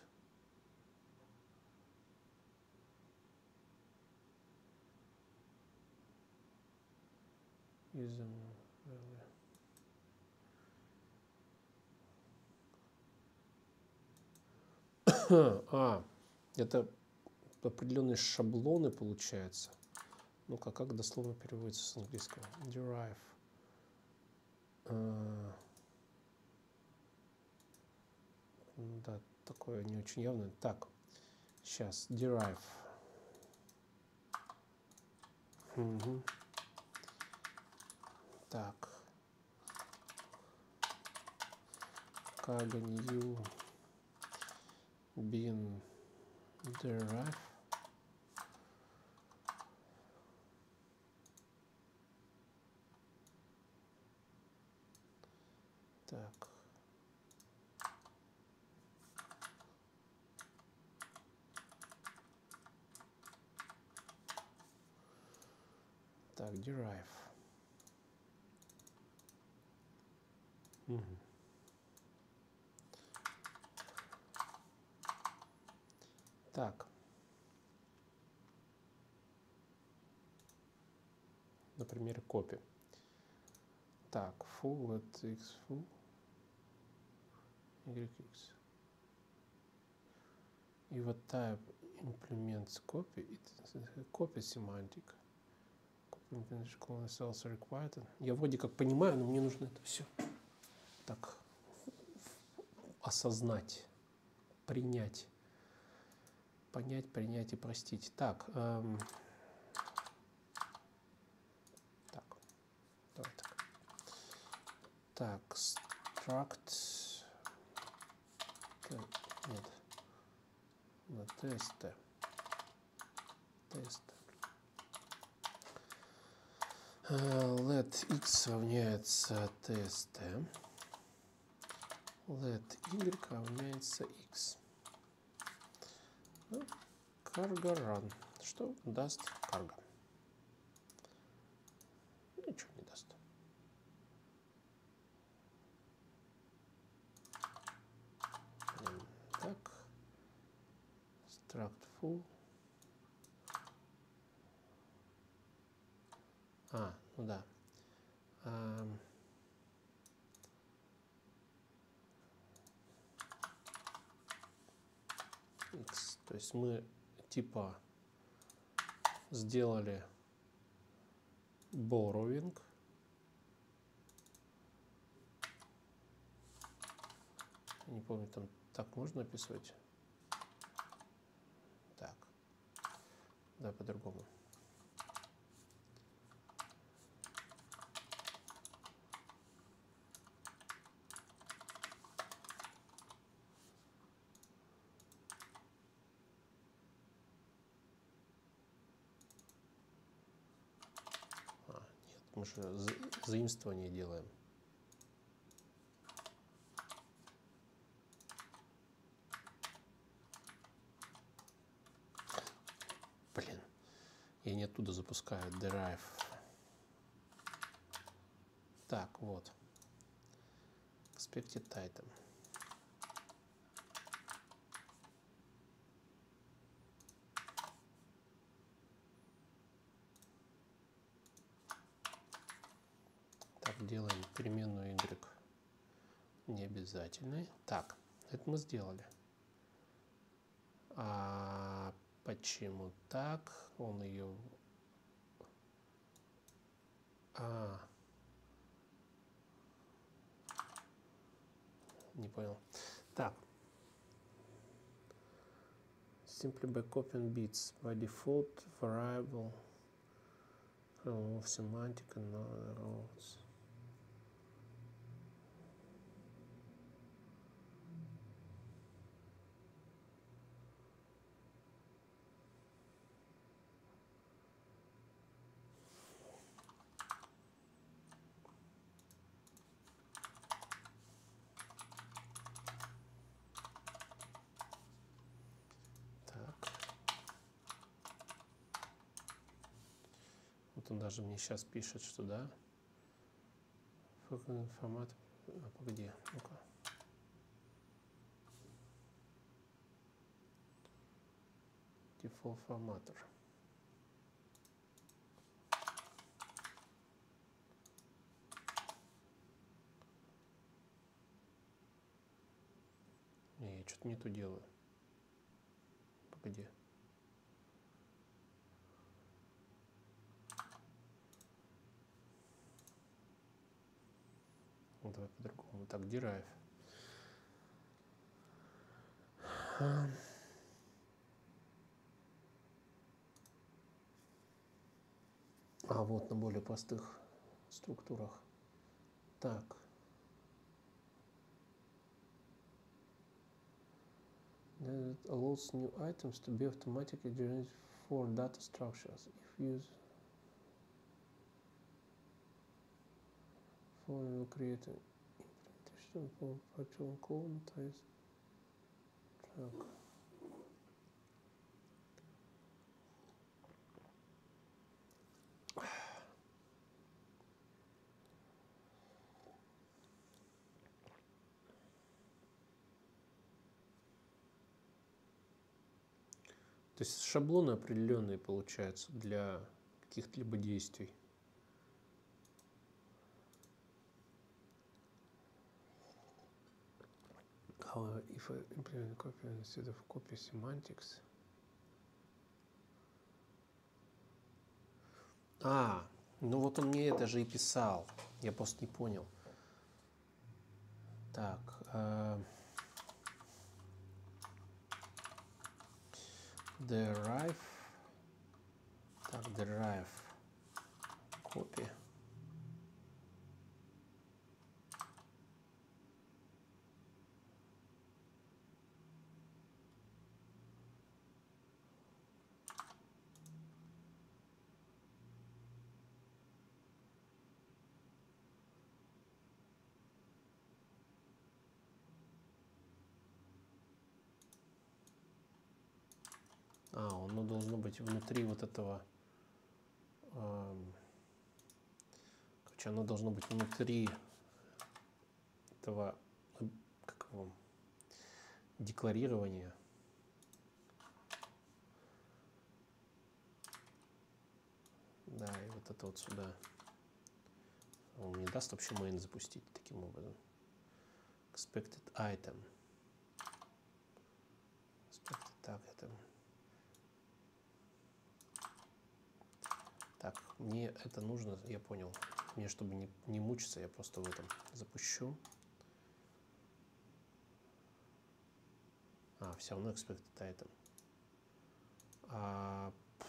Use them value. А, это определенные шаблоны, получается. Ну-ка, как дословно переводится с английского? Derive. А, да, такое не очень явное. Так, сейчас, derive. Угу. Так. Как new bin derive. Так. Так, derive. Угу. Так. Например, копи. Так, full, let x full, yx. И вот type implements copy, it copy semantic. Я вроде как понимаю, но мне нужно это все так осознать, принять. Понять, принять и простить. Так, эм, так, давай так. Так, struct, нет, на тесты, тест. Let x равняется тесты, let y равняется x. Cargo run. Что даст cargo? Ничего не даст. Так. Struct full. А, ну да. А, x. То есть мы типа сделали borrowing. Не помню, там так можно описывать? Так. Да, по-другому. А, нет, мы же за заимствование делаем. Блин, я не оттуда запускаю derive. Так, вот. Expected item. Так, делаем переменную y необязательной. Так, это мы сделали. А почему так? Он ее... А, не понял. Так. Simply by copying bits by default variable remove semantic and other rows. Он даже мне сейчас пишет, что да. Формат. А, погоди, ну-ка. Default форматор. Не, я что-то не то делаю. Погоди. Ну, давай по-другому. Так, derive. А, вот на более простых структурах. Так. It allows new items to be automatically generated for data structures. If used for will create an implementation for virtual clone type. Так. То есть шаблоны определенные получаются для каких-либо действий. However, if I implement copy instead of copy semantics. А, ну вот он мне это же и писал. Я просто не понял. Так. Э, derive. Так, derive. Copy. А, оно должно быть внутри вот этого. Эм, короче, оно должно быть внутри этого, как его, декларирования. Да, и вот это вот сюда. Он мне даст вообще main запустить таким образом. Expected item. Expected item. Так, мне это нужно, я понял. Мне, чтобы не, не мучиться, я просто в этом запущу. А, все равно expected item. А,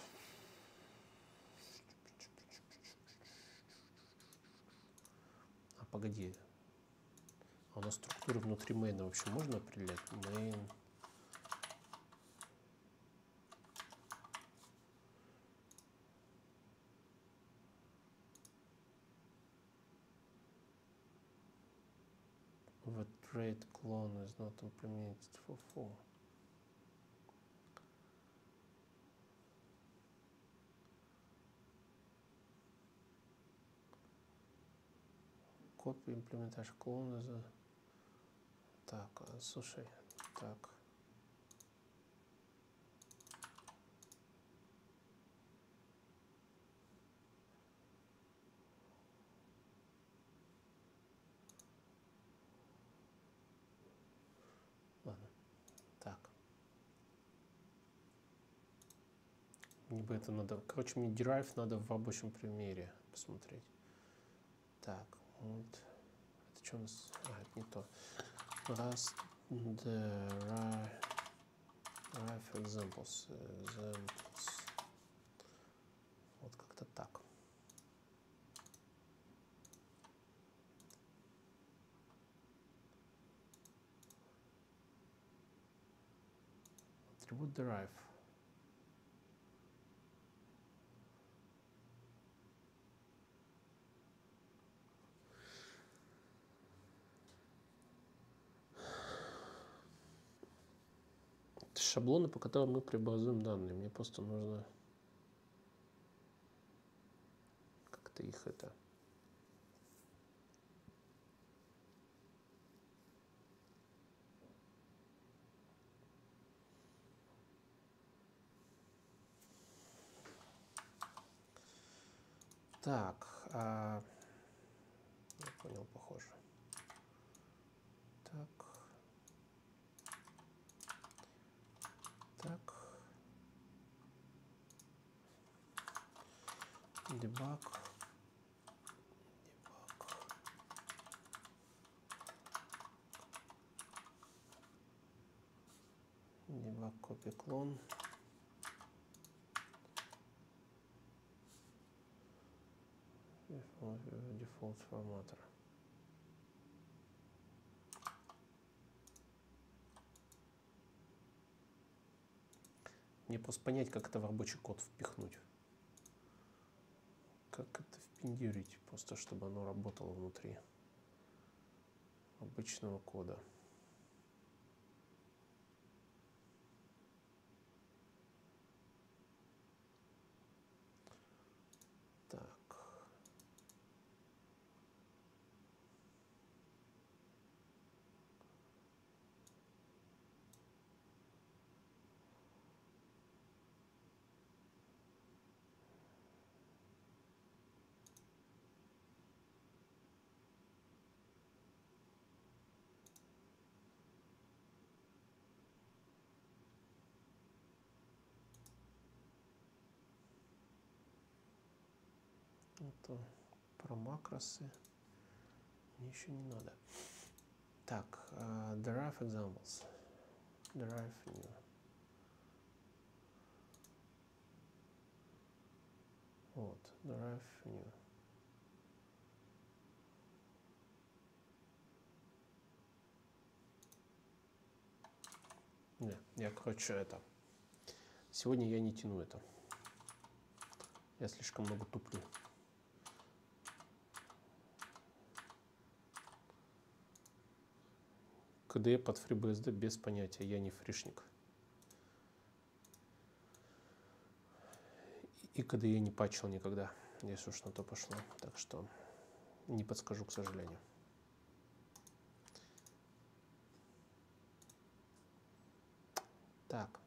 а погоди. А у нас структуры внутри main вообще можно определять? Main. The trade clone is not implemented for full. Copy implementation clone is a... Так, слушай, так. Ладно, так. Мне бы это надо... Короче, мне derive надо в рабочем примере посмотреть. Так, вот. Это что у нас? А, это не то. Раз, derive, derive examples. examples. Вот как-то так. Atribute derive. Это шаблоны, по которым мы преобразуем данные. Мне просто нужно как-то их это... Так, а... я понял, похоже. Так. Так. Debug. Debug copy clone. Default formatter. Мне просто понять, как это в рабочий код впихнуть. Как это впендюрить, просто чтобы оно работало внутри обычного кода. Так. Это про макросы мне еще не надо. Так, uh, derive examples. Derive new. Вот, derive new. Не, я, короче, это... Сегодня я не тяну это. Я слишком много туплю. ка дэ и под FreeBSD без понятия. Я не фришник. И ка дэ и я не патчил никогда, если уж на то пошло. Так что не подскажу, к сожалению. Так.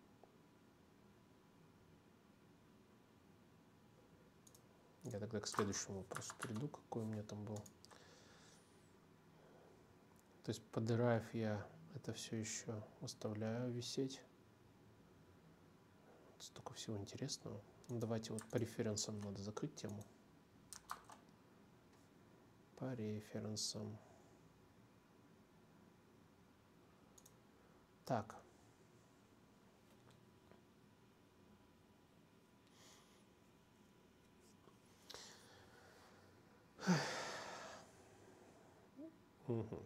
Я тогда к следующему вопросу перейду, какой у меня там был. То есть по derive я это все еще оставляю висеть. Столько всего интересного. Ну, давайте вот по референсам надо закрыть тему. По референсам. Так. Угу.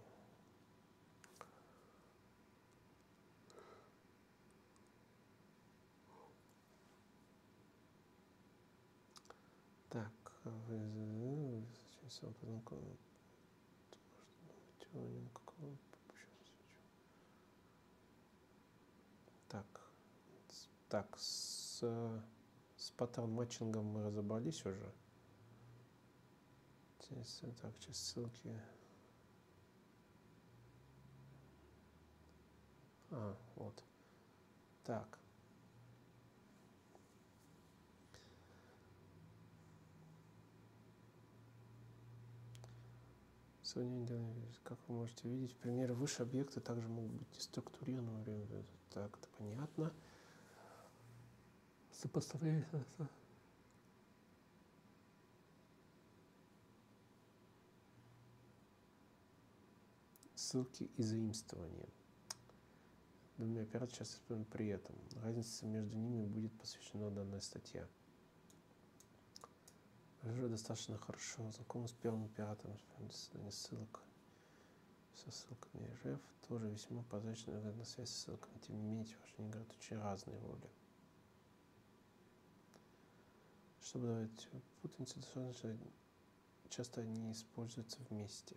Так, вы так, так, с, с паттерн-матчингом мы разобрались уже. Так, сейчас ссылки. А, вот. Так. Сегодня, как вы можете видеть, примеры выше объекты также могут быть деструктурированы. Так, это понятно. Сопоставление. Ссылки и заимствования. Двумя операторами сейчас используем при этом. Разница между ними будет посвящена данная статья. Вы уже достаточно хорошо знакомы с первым оператором создания ссылок. Со ссылками РФ тоже весьма прозрачная на связь с ссылками. Тем не менее, ваши играют очень разные роли. Чтобы давать путаницу, достаточно часто они используются вместе.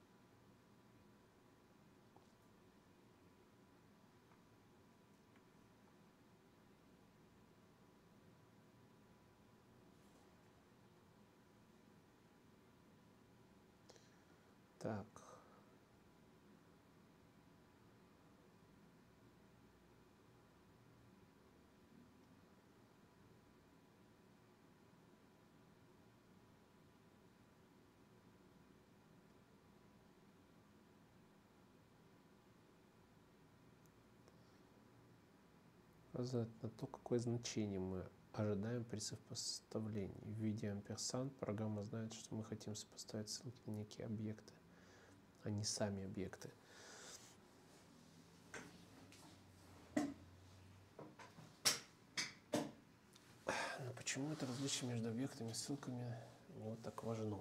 Так. Указывает на то, какое значение мы ожидаем при сопоставлении. В виде амперсанд программа знает, что мы хотим сопоставить ссылки на некие объекты, а не сами объекты. Но почему это различие между объектами и ссылками не вот так важно?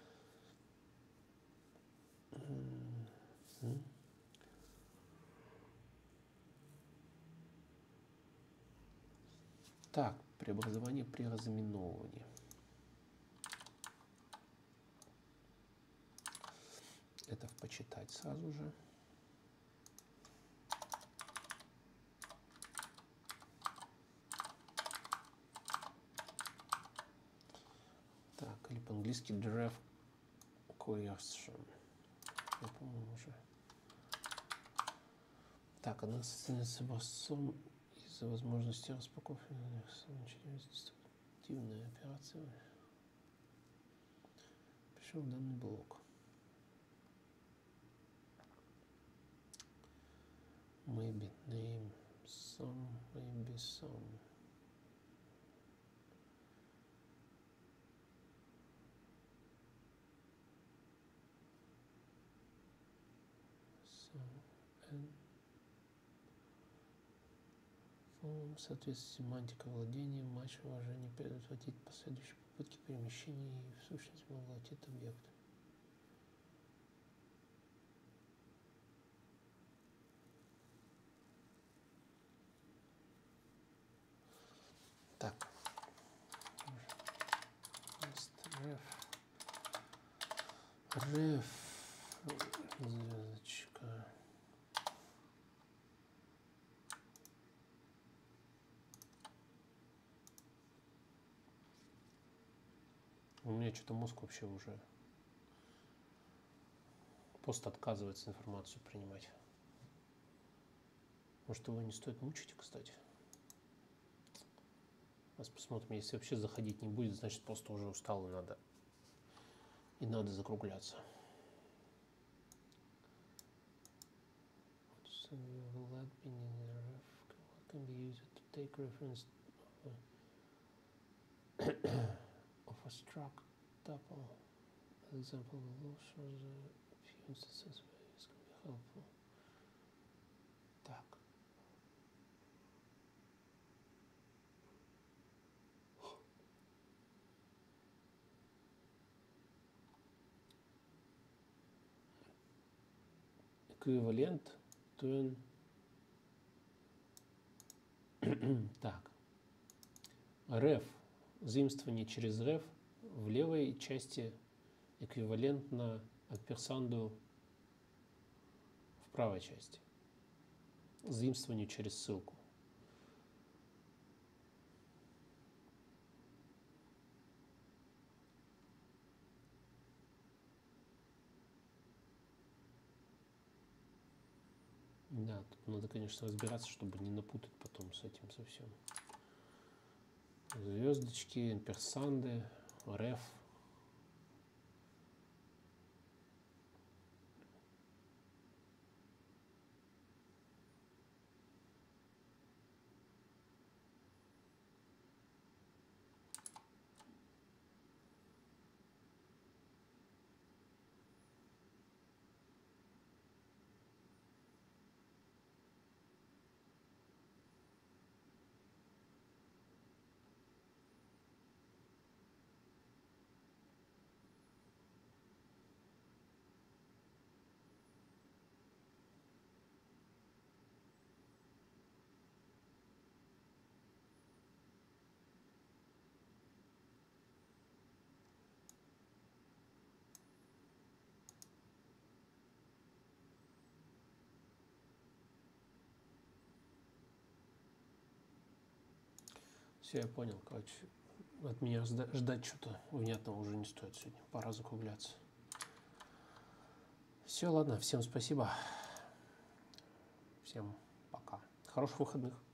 Так, преобразование при разыменовывании. Это в почитать сразу же. Так, или по-английски derive coercion. Я помню уже. Так, она состоит с образцом из-за возможности распаковки деструктивная операция. Пришел данный блок. Maybe name some, maybe some. В соответствии с семантикой владения, матч уважения предотвратить последующие попытки перемещения и в сущности поглотит объект. Так. Ref. Ref. Звездочка. У меня что-то мозг вообще уже просто отказывается информацию принимать. Может, его не стоит мучить, кстати. Сейчас посмотрим, если вообще заходить не будет, значит, просто уже устал и надо, и надо закругляться. Of a struct tuple, for example, the law shows a few instances where this can be helpful. Так. Эквивалент turn. Так. Ref. Заимствование через ref в левой части эквивалентно амперсанду в правой части. Заимствованию через ссылку. Да, тут надо, конечно, разбираться, чтобы не напутать потом с этим совсем. Звездочки, амперсанды, ref. Все, я понял, короче. От меня ждать что-то внятного уже не стоит сегодня. Пора закругляться. Все, ладно, всем спасибо. Всем пока. Хороших выходных.